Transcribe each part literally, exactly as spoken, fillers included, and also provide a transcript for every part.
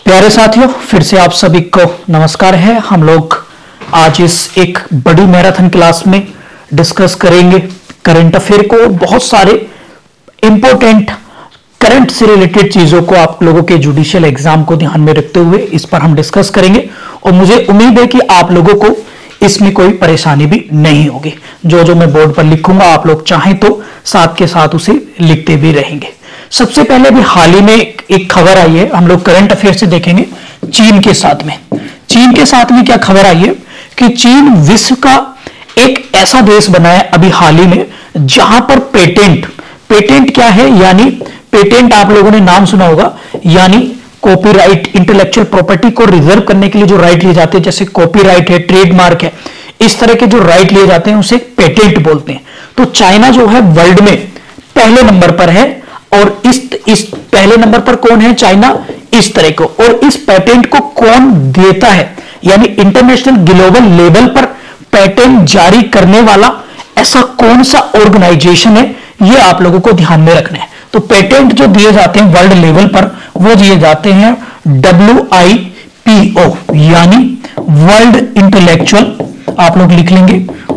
प्यारे साथियों, फिर से आप सभी को नमस्कार है। हम लोग आज इस एक बड़ी मैराथन क्लास में डिस्कस करेंगे करंट अफेयर को। बहुत सारे इंपॉर्टेंट करंट से रिलेटेड चीजों को आप लोगों के जुडिशियल एग्जाम को ध्यान में रखते हुए इस पर हम डिस्कस करेंगे और मुझे उम्मीद है कि आप लोगों को इसमें कोई परेशानी भी नहीं होगी। जो जो मैं बोर्ड पर लिखूंगा आप लोग चाहें तो साथ के साथ उसे लिखते भी रहेंगे। सबसे पहले भी हाल ही में एक खबर आई है, हम लोग करंट अफेयर से देखेंगे। चीन के साथ में चीन के साथ में क्या खबर आई है कि चीन विश्व का एक ऐसा देश बना है अभी हाल ही में जहां पर पेटेंट पेटेंट क्या है, यानी पेटेंट आप लोगों ने नाम सुना होगा, यानी कॉपीराइट, इंटेलेक्चुअल प्रॉपर्टी को रिजर्व करने के लिए जो राइट लिए जाते हैं, जैसे कॉपीराइट है, ट्रेडमार्क है, इस तरह के जो राइट लिए जाते हैं उसे पेटेंट बोलते हैं। तो चाइना जो है वर्ल्ड में पहले नंबर पर है और इस इस पहले नंबर पर कौन है? चाइना इस तरह को। और इस पेटेंट को कौन देता है, यानी इंटरनेशनल ग्लोबल लेवल पर पेटेंट जारी करने वाला ऐसा कौन सा ऑर्गेनाइजेशन है, यह आप लोगों को ध्यान में रखना है। तो पेटेंट जो दिए जाते हैं वर्ल्ड लेवल पर वो दिए जाते हैं डब्ल्यू आई पी ओ, यानी वर्ल्ड इंटेलेक्चुअल, आप लोग लिख लेंगे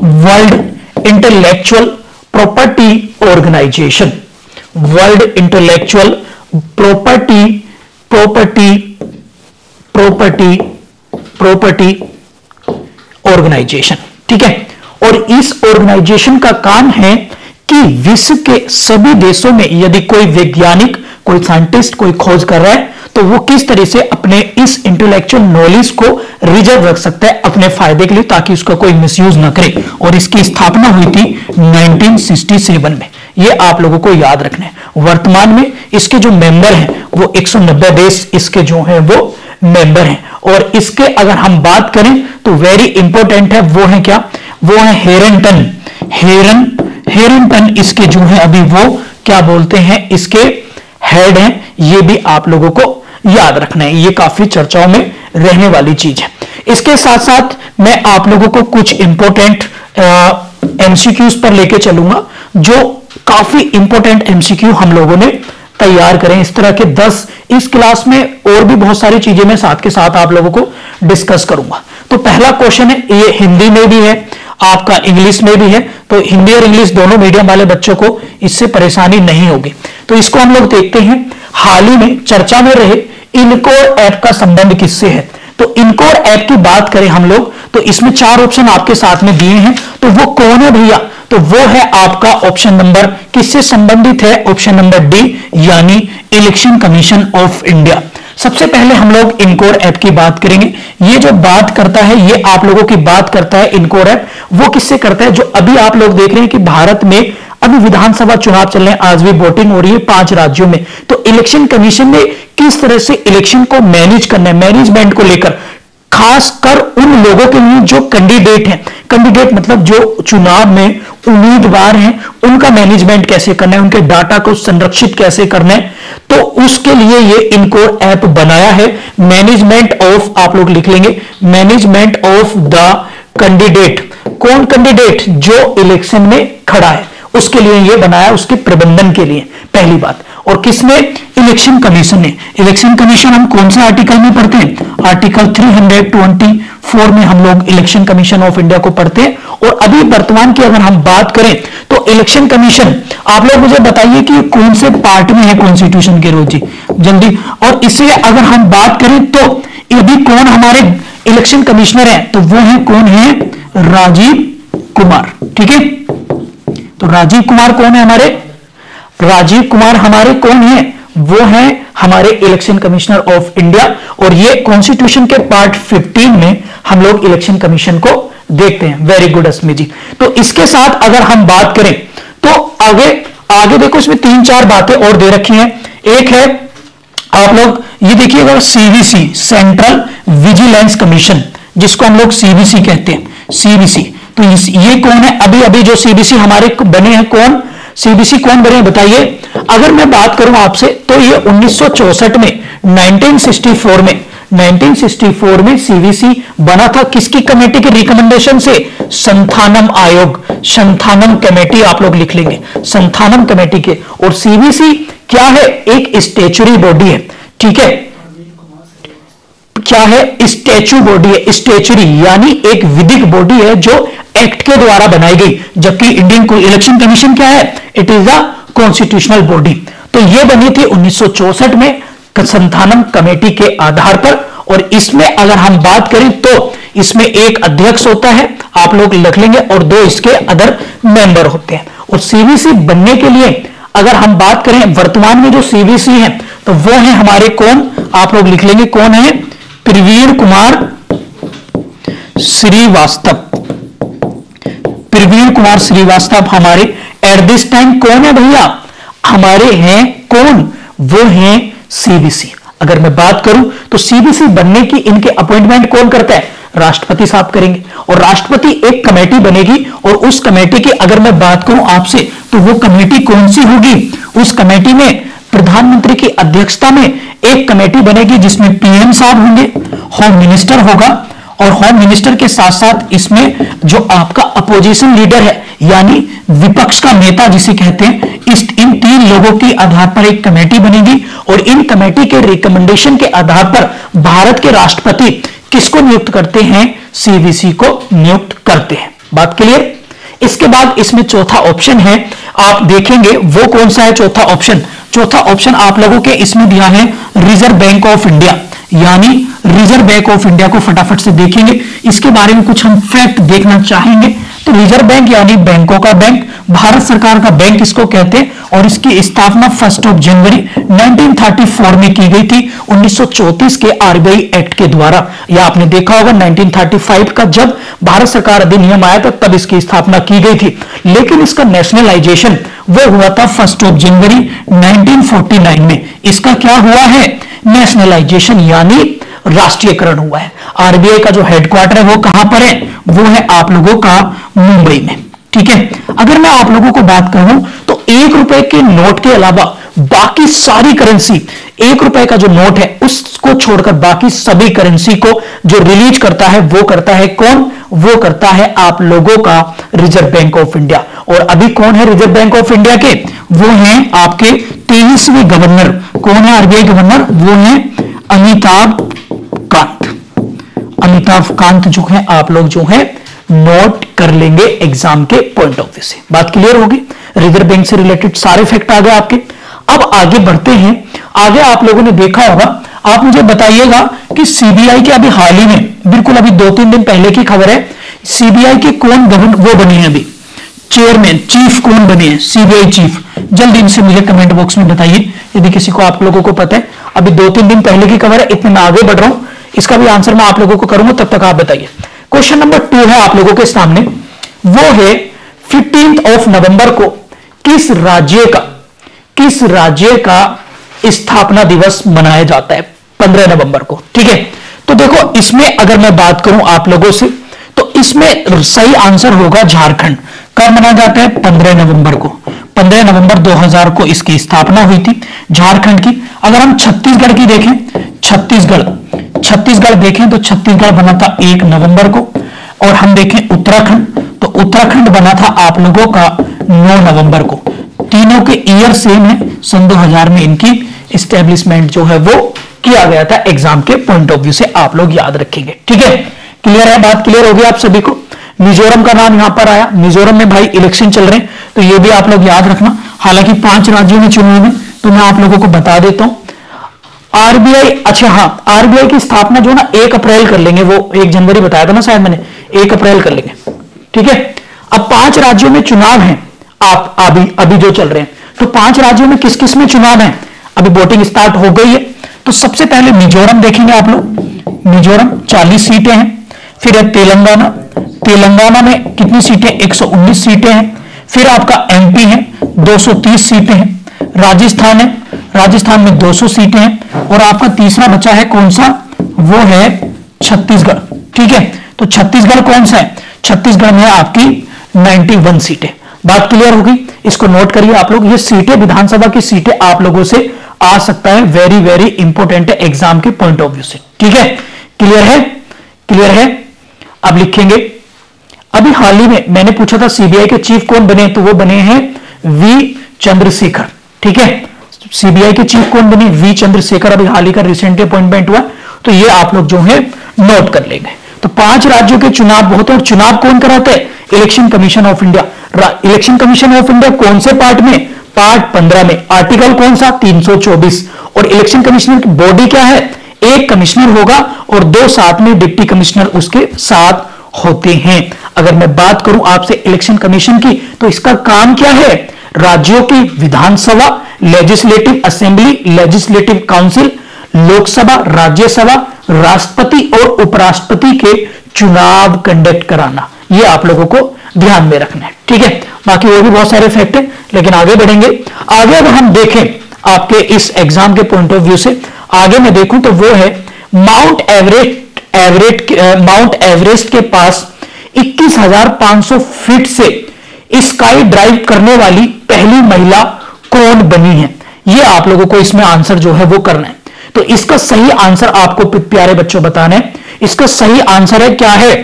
world intellectual property organisation, world intellectual property property property property organisation. ठीक है। और इस ऑर्गेनाइजेशन का काम है कि विश्व के सभी देशों में यदि कोई वैज्ञानिक, कोई साइंटिस्ट कोई खोज कर रहा है तो वो किस तरह से अपने इस इंटेलेक्चुअल नॉलेज को रिजर्व रख सकता है अपने फायदे के लिए, ताकि उसका कोई मिसयूज ना करे। और इसकी स्थापना हुई थी उन्नीस सौ सड़सठ में, ये आप लोगों को याद रखना है। वर्तमान में इसके जो मेंबर हैं वो एक सौ नब्बे देश इसके जो हैं वो मेंबर हैं। और इसके अगर हम बात करें तो वेरी इंपॉर्टेंट है, वो है क्या? वो है हेरनटन हेरन हेरनटन इसके जो है अभी वो क्या बोलते हैं, इसके हेड हैं। ये भी आप लोगों को याद रखना है, ये काफी चर्चाओं में रहने वाली चीज है। इसके साथ साथ मैं आप लोगों को कुछ इंपॉर्टेंट एमसीक्यूज पर लेके चलूंगा, जो काफी इंपॉर्टेंट एमसीक्यू हम लोगों ने तैयार करें। इस तरह के दस इस क्लास में और भी बहुत सारी चीजें मैं साथ के साथ आप लोगों को डिस्कस करूंगा। तो पहला क्वेश्चन है, ये हिंदी में भी है, आपका इंग्लिश में भी है, तो हिंदी और इंग्लिश दोनों मीडियम वाले बच्चों को इससे परेशानी नहीं होगी। तो इसको हम लोग देखते हैं। हाल ही में चर्चा में रहे इनकोर ऐप का संबंध किससे है? तो इनकोर ऐप की बात करें हम लोग तो इसमें चार ऑप्शन आपके साथ में दिए हैं, तो वो कौन है भैया? तो वो है आपका ऑप्शन नंबर, किससे संबंधित है? ऑप्शन नंबर डी, यानी इलेक्शन कमीशन ऑफ इंडिया। सबसे पहले हम लोग इनकोर ऐप की बात करेंगे। ये जो बात करता है, ये आप लोगों की बात करता है इनकोर ऐप, वो किससे करता है? जो अभी आप लोग देख रहे हैं कि भारत में अभी विधानसभा चुनाव चल रहे हैं, आज भी वोटिंग हो रही है पांच राज्यों में। तो इलेक्शन कमीशन ने किस तरह से इलेक्शन को मैनेज करना है, मैनेजमेंट को लेकर, खासकर उन लोगों के लिए जो कैंडिडेट हैं, कैंडिडेट मतलब जो चुनाव में उम्मीदवार हैं, उनका मैनेजमेंट कैसे करना है, उनके डाटा को संरक्षित कैसे करना है, तो उसके लिए ये इनकोर ऐप बनाया है। मैनेजमेंट ऑफ, आप लोग लिख लेंगे मैनेजमेंट ऑफ द कैंडिडेट। कौन कैंडिडेट? जो इलेक्शन में खड़ा है, उसके लिए ये बनाया, उसके प्रबंधन के लिए, पहली बात। और किसने? इलेक्शन कमीशन ने। इलेक्शन कमीशन हम कौन से आर्टिकल में पढ़ते हैं? आर्टिकल तीन सौ चौबीस में हम लोग इलेक्शन कमीशन ऑफ इंडिया को पढ़ते हैं। और अभी वर्तमान की अगर हम बात करें तो इलेक्शन कमीशन, आप लोग मुझे बताइए कि कौन से पार्ट में है कॉन्स्टिट्यूशन के रोज जी जल्दी। और इससे अगर हम बात करें तो यदि कौन हमारे इलेक्शन कमिश्नर है तो वो है, कौन है? राजीव कुमार। ठीक है। तो राजीव कुमार कौन है हमारे? राजीव कुमार हमारे कौन है? वो है हमारे इलेक्शन कमिश्नर ऑफ इंडिया। और ये कॉन्स्टिट्यूशन के पार्ट पंद्रह में हम लोग इलेक्शन कमीशन को देखते हैं। Very good Asmi ji. तो इसके साथ अगर हम बात करें तो आगे आगे देखो, इसमें तीन चार बातें और दे रखी हैं। एक है, आप लोग ये देखिएगा, सीवीसी, सेंट्रल विजिलेंस कमीशन, जिसको हम लोग सीवीसी कहते हैं, सीवीसी। तो ये कौन है? अभी अभी जो सीबीसी हमारे बने हैं, कौन सीबीसी कौन बने हैं बताइए? अगर मैं बात करूं आपसे तो ये उन्नीस सौ चौसठ में, उन्नीस सौ चौंसठ में उन्नीस सौ चौंसठ में सीवीसी बना था। किसकी कमेटी के रिकमेंडेशन से? संथानम आयोग, संथानम कमेटी आप लोग लिख लेंगे, संथानम कमेटी के। और सीवीसी क्या है? एक स्टैच्यूटरी बॉडी है। ठीक है। क्या है, स्टैच्यू बॉडी है, स्टैचुरी यानी एक विधिक बॉडी है जो एक्ट के द्वारा बनाई गई, जबकि इंडियन इलेक्शन कमीशन क्या है, it is the constitutional body. तो ये बनी थी उन्नीस सौ चौसठ में संथानम कमेटी के आधार पर। और इसमें अगर हम बात करें तो इसमें एक अध्यक्ष होता है, आप लोग लिख लेंगे, और दो इसके अदर मेंबर होते हैं। और सीवीसी बनने के लिए अगर हम बात करें वर्तमान में जो सीवीसी है तो वो है हमारे कौन, आप लोग लिख लेंगे कौन है, प्रवीण कुमार श्रीवास्तव। प्रवीण कुमार श्रीवास्तव हमारे एट दिस टाइम कौन है भैया, हमारे हैं कौन, वो हैं सीवीसी। अगर मैं बात करूं तो सीवीसी बनने की इनके अपॉइंटमेंट कौन करता है, राष्ट्रपति साहब करेंगे। और राष्ट्रपति एक कमेटी बनेगी, और उस कमेटी की अगर मैं बात करूं आपसे तो वो कमेटी कौन सी होगी, उस कमेटी में प्रधानमंत्री की अध्यक्षता में एक कमेटी बनेगी जिसमें पीएम साहब होंगे, होम मिनिस्टर होगा, और होम मिनिस्टर के साथ साथ इसमें जो आपका अपोजिशन लीडर है यानी विपक्ष का नेता जिसे कहते हैं, इस इन तीन लोगों के आधार पर एक कमेटी बनेगी। और इन कमेटी के रिकमेंडेशन के आधार पर भारत के राष्ट्रपति किसको नियुक्त करते हैं, सीवीसी को नियुक्त करते हैं। बात क्लियर। इसके बाद इसमें चौथा ऑप्शन है, आप देखेंगे वो कौन सा है चौथा ऑप्शन। चौथा ऑप्शन आप लोगों के इसमें दिया है रिजर्व बैंक ऑफ इंडिया, यानी रिजर्व बैंक ऑफ इंडिया को फटाफट से देखेंगे, इसके बारे में कुछ हम फैक्ट देखना चाहेंगे। तो रिजर्व बैंक यानी बैंकों का बैंक, भारत सरकार का बैंक इसको कहते हैं, और इसकी स्थापना फर्स्ट ऑफ जनवरी उन्नीस सौ चौंतीस में की गई थी उन्नीस सौ चौंतीस के आरबीआई एक्ट के द्वारा। या आपने देखा होगा उन्नीस सौ पैंतीस का जब भारत सरकार अधिनियम आया था तब इसकी स्थापना की गई थी, लेकिन इसका नेशनलाइजेशन वो हुआ था फर्स्ट ऑफ जनवरी उन्नीस सौ उनचास में। इसका क्या हुआ है, नेशनलाइजेशन यानी राष्ट्रीयकरण हुआ है। आरबीआई का जो हेडक्वार्टर है वो कहां पर है, वो है आप लोगों का मुंबई में। ठीक है। अगर मैं आप लोगों को बात करूं तो एक रुपए के नोट के अलावा बाकी सारी करेंसी, एक रुपए का जो नोट है उसको छोड़कर बाकी सभी करेंसी को जो रिलीज करता है वो करता है कौन, वो करता है आप लोगों का रिजर्व बैंक ऑफ इंडिया। और अभी कौन है रिजर्व बैंक ऑफ इंडिया के, वो हैं आपके तेईसवें गवर्नर। कौन है आरबीआई गवर्नर, वो है अमिताभ कांत। अमिताभ कांत जो है आप लोग जो है नोट कर लेंगे एग्जाम के पॉइंट ऑफ व्यू से। बात क्लियर होगी। रिजर्व बैंक से रिलेटेड सारे फैक्ट आ गए आपके। अब आगे बढ़ते हैं। आगे आप लोगों ने देखा होगा, आप मुझे बताइएगा कि सीबीआई के अभी हाल ही में, बिल्कुल अभी दो तीन दिन पहले की खबर है, सीबीआई के कौन गवर्नर वो बने हैं, अभी चेयरमैन चीफ कौन बने हैं, सीबीआई चीफ। जल्दी इनसे मुझे कमेंट बॉक्स में बताइए यदि किसी को आप लोगों को पता है। अभी दो तीन दिन पहले की खबर है, इतने मैं आगे बढ़ रहा हूं, इसका भी आंसर मैं आप लोगों को करूंगा, तब तक आप बताइए। क्वेश्चन नंबर टू है आप लोगों के सामने, वो है फिफ्टींथ ऑफ नवंबर को किस राज्य का किस राज्य का स्थापना दिवस मनाया जाता है, पंद्रह नवंबर को। ठीक है। तो देखो इसमें अगर मैं बात करूं आप लोगों से तो इसमें सही आंसर होगा झारखंड। कब मनाया जाता है, पंद्रह नवंबर को। पंद्रह नवंबर दो हज़ार को इसकी स्थापना हुई थी झारखंड की। अगर हम छत्तीसगढ़ की देखें, छत्तीसगढ़ छत्तीसगढ़ देखें तो छत्तीसगढ़ बना था एक नवंबर को। और हम देखें उत्तराखंड तो उत्तराखंड बना था आप लोगों का नौ नवंबर को। तीनों के ईयर सेम है, सन दो हज़ार में इनकी एस्टेब्लिशमेंट जो है वो किया गया था। एग्जाम के पॉइंट ऑफ व्यू से आप लोग याद रखेंगे। ठीक है, क्लियर है, बात क्लियर होगी आप सभी को। मिजोरम का नाम यहां पर आया, मिजोरम में भाई इलेक्शन चल रहे हैं तो ये भी आप लोग याद रखना। हालांकि पांच राज्यों में चुनाव है तो मैं आप लोगों को बता देता हूं। आरबीआई, अच्छा हाँ, आरबीआई की स्थापना जो ना एक अप्रैल कर लेंगे, वो एक जनवरी बताया था ना शायद मैंने, एक अप्रैल कर लेंगे। ठीक है। अब पांच राज्यों में चुनाव है, आप अभी अभी जो चल रहे हैं, तो पांच राज्यों में किस किस में चुनाव है, अभी वोटिंग स्टार्ट हो गई है। तो सबसे पहले मिजोरम देखेंगे आप लोग, मिजोरम चालीस सीटें हैं। फिर है तेलंगाना, तेलंगाना में कितनी सीटें, एक सौ उन्नीस सीटें हैं। फिर आपका एमपी है, दो सौ तीस सीटें हैं। राजस्थान है, राजस्थान में दो सौ सीटें हैं। और आपका तीसरा बचा है कौन सा, वो है छत्तीसगढ़। ठीक है। तो छत्तीसगढ़ कौन सा है, छत्तीसगढ़ में आपकी इक्यानवे सीटें। बात क्लियर होगी, इसको नोट करिए आप लोग। ये सीटें, विधानसभा की सीटें आप लोगों से आ सकता है, वेरी वेरी इंपॉर्टेंट है एग्जाम के पॉइंट ऑफ व्यू से। ठीक है, क्लियर है, क्लियर है। अब लिखेंगे, अभी हाल ही में मैंने पूछा था सीबीआई के चीफ कौन बने, तो वो बने हैं वी चंद्रशेखर। ठीक है, सीबीआई के चीफ कौन बने, वी चंद्रशेखर। अभी हाल ही का रिसेंटली अपॉइंटमेंट हुआ तो ये आप लोग जो है नोट कर लेंगे। तो पांच राज्यों के चुनाव होते हैं, और चुनाव कौन कराते हैं? Election commission of India. Election commission of India कौन से पार्ट में? पार्ट पंद्रह में। आर्टिकल कौन सा? तीन सौ चौबीस। और इलेक्शन कमिश्नर की बॉडी क्या है? एक कमिश्नर होगा और दो साथ में डिप्टी कमिश्नर उसके साथ होते हैं। अगर मैं बात करूं आपसे इलेक्शन कमीशन की, तो इसका काम क्या है? राज्यों की विधानसभा, legislative assembly, legislative council, Lok Sabha, Rajya Sabha, राष्ट्रपति और उपराष्ट्रपति के चुनाव कंडक्ट कराना। ये आप लोगों को ध्यान में रखना है, ठीक है। बाकी और भी बहुत सारे फैक्ट हैं, लेकिन आगे बढ़ेंगे। आगे अगर हम देखें आपके इस एग्जाम के पॉइंट ऑफ व्यू से, आगे मैं देखूं तो वो है mount Everest. Everest mount Everest के पास इक्कीस हजार पांच सौ फीट से स्काई ड्राइव करने वाली पहली महिला कौन बनी है? ये आप लोगों को इसमें आंसर जो है वो करना है। तो इसका सही आंसर आपको प्यारे बच्चों बताना है। इसका सही आंसर है क्या है?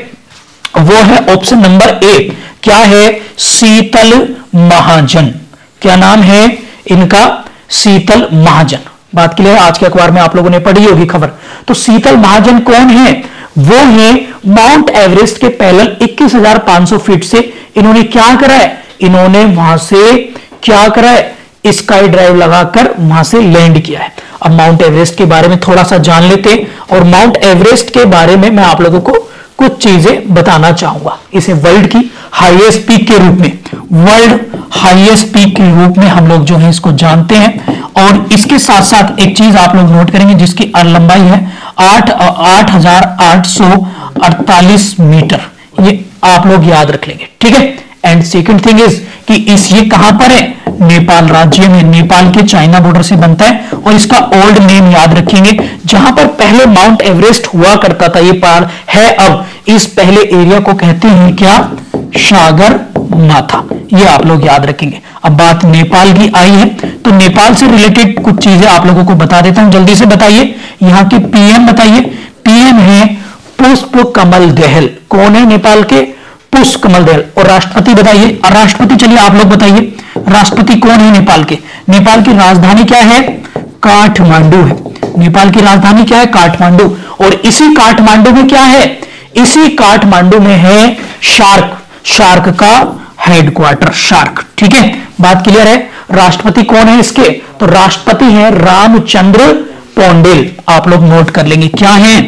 वो है ऑप्शन नंबर ए। क्या है? शीतल महाजन। क्या नाम है इनका? शीतल महाजन। बात के लिए आज के अखबार में आप लोगों ने पढ़ी होगी खबर। तो शीतल महाजन कौन है? वो है माउंट एवरेस्ट के पैरेलल इक्कीस हजार पांच सौ फीट से इन्होंने क्या करा है? इन्होंने वहां से क्या करा है? स्काई ड्राइव लगाकर वहां से लैंड किया है। अब माउंट एवरेस्ट के बारे में थोड़ा सा जान लेते हैं, और माउंट एवरेस्ट के बारे में मैं आप लोगों को कुछ चीजें बताना चाहूंगा। इसे वर्ल्ड की हाईएस्ट पीक के रूप में, वर्ल्ड हाईएस्ट पीक के रूप में हम लोग जो है इसको जानते हैं। और इसके साथ साथ एक चीज आप लोग नोट करेंगे जिसकी लंबाई है आठ आठ हजार आठ सौ अड़तालीस मीटर। ये आप लोग याद रख लेंगे, ठीक है। एंड सेकंड थिंग इज कि इस ये कहां पर है? नेपाल राज्य में, नेपाल के चाइना बॉर्डर से बनता है। और इसका ओल्ड नेम याद रखेंगे, जहां पर पहले माउंट एवरेस्ट हुआ करता था, ये पार है अब। इस पहले एरिया को कहते हैं क्या? सागर माथा। ये आप लोग याद रखेंगे। अब बात नेपाल की आई है, तो नेपाल से रिलेटेड कुछ चीजें आप लोगों को बता देता हूं, जल्दी से बताइए। यहाँ के पीएम बताइए। पीएम है पुष्प कमल दहल। कौन है नेपाल के? पुष्प कमल दहल। और राष्ट्रपति बताइए। और राष्ट्रपति चलिए आप लोग बताइए, राष्ट्रपति कौन है नेपाल के? नेपाल की राजधानी क्या है? काठमांडू है। नेपाल की राजधानी क्या है? काठमांडू। और इसी काठमांडू में क्या है? इसी काठमांडू में है शार्क, शार्क का हेडक्वार्टर, शार्क, ठीक है। बात क्लियर है। राष्ट्रपति कौन है इसके? तो राष्ट्रपति है रामचंद्र पौंडेल। आप लोग नोट कर लेंगे, क्या है?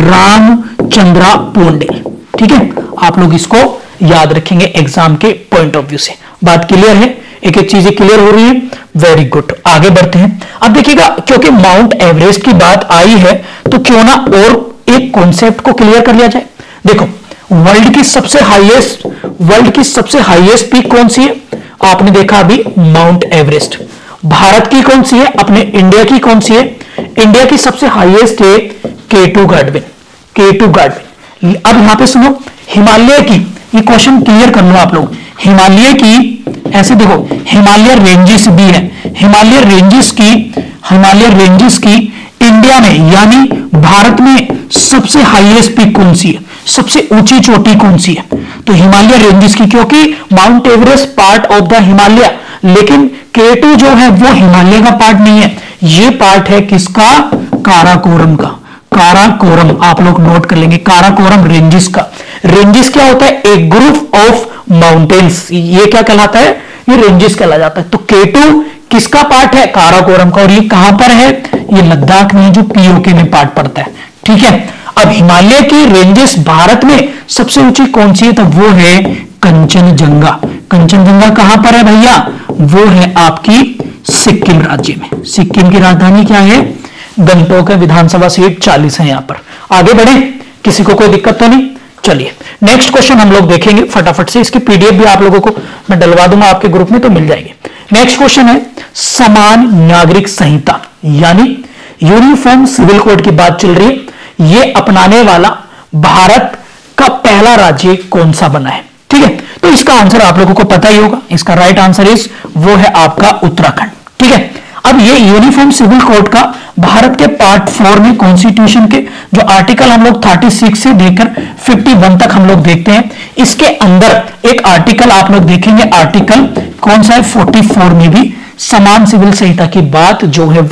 रामचंद्र पौंडेल, ठीक है। आप लोग इसको याद रखेंगे एग्जाम के पॉइंट ऑफ व्यू से। बात क्लियर है? एक एक चीजें क्लियर हो रही है, वेरी गुड। आगे बढ़ते हैं। अब देखिएगा, क्योंकि माउंट एवरेस्ट की बात आई है, तो क्यों ना और एक कॉन्सेप्ट को क्लियर कर लिया जाए। देखो, वर्ल्ड की सबसे हाईएस्ट वर्ल्ड की सबसे हाईएस्ट पीक कौन सी है? आपने देखा अभी माउंट एवरेस्ट। भारत की कौन सी है? अपने इंडिया की कौन सी है? इंडिया की सबसे हाईएस्ट है केटू गार्डविन, केटू गार्डविन। अब यहां पे सुनो, हिमालय की, ये क्वेश्चन क्लियर कर लो आप लोग। हिमालय की, ऐसे देखो, हिमालय रेंजेस भी है। हिमालय रेंजेस की हिमालय रेंजेस की इंडिया में यानी भारत में सबसे हाईएस्ट पीक कौन सी है? सबसे ऊंची चोटी कौन सी है? तो हिमालय रेंजेस की, क्योंकि mount Everest part of the Himalaya, लेकिन केटू जो है वो हिमालय का पार्ट नहीं है। ये पार्ट है किसका? काराकोरम का। काराकोरम आप लोग नोट कर लेंगे, काराकोरम रेंजेस का। रेंजेस क्या होता है? एक ग्रुप ऑफ माउंटेन्स। ये क्या कहलाता है? ये रेंजेस कहला जाता है। तो केटू किसका पार्ट है? काराकोरम का। और ये कहां पर है? ये लद्दाख में, जो पीओके में पार्ट पड़ता है, ठीक है। अब हिमालय की रेंजेस भारत में सबसे ऊंची कौन सी है? तो वो है कंचनजंगा। कंचनजंगा कहां पर है भैया? वो है आपकी सिक्किम राज्य में। सिक्किम की राजधानी क्या है? गंगटोक है। विधानसभा सीट चालीस है यहां पर। आगे बढ़े, किसी को कोई दिक्कत तो नहीं? चलिए नेक्स्ट क्वेश्चन हम लोग देखेंगे फटाफट से। इसकी पीडीएफ भी आप लोगों को मैं डलवा दूंगा आपके ग्रुप में, तो मिल जाएगी। नेक्स्ट क्वेश्चन है समान नागरिक संहिता यानी यूनिफॉर्म सिविल कोड की बात चल रही है। ये अपनाने वाला भारत का पहला राज्य कौन सा बना है? ठीक है, तो इसका आंसर आप लोगों को पता ही होगा। इसका राइट आंसर इज वो है आपका उत्तराखंड। ठीक है, अब ये यूनिफॉर्म सिविल कोड का भारत के पार्ट फोर में कॉन्स्टिट्यूशन के जो आर्टिकल हम लोग छत्तीस से लेकर इक्यावन तक हम लोग देखते हैं, इसके अंदर एक आर्टिकल आप लोग देखेंगे, आर्टिकल कौन सा है? चौवालीस में भी समान सिविल संहिता की बात जो है वो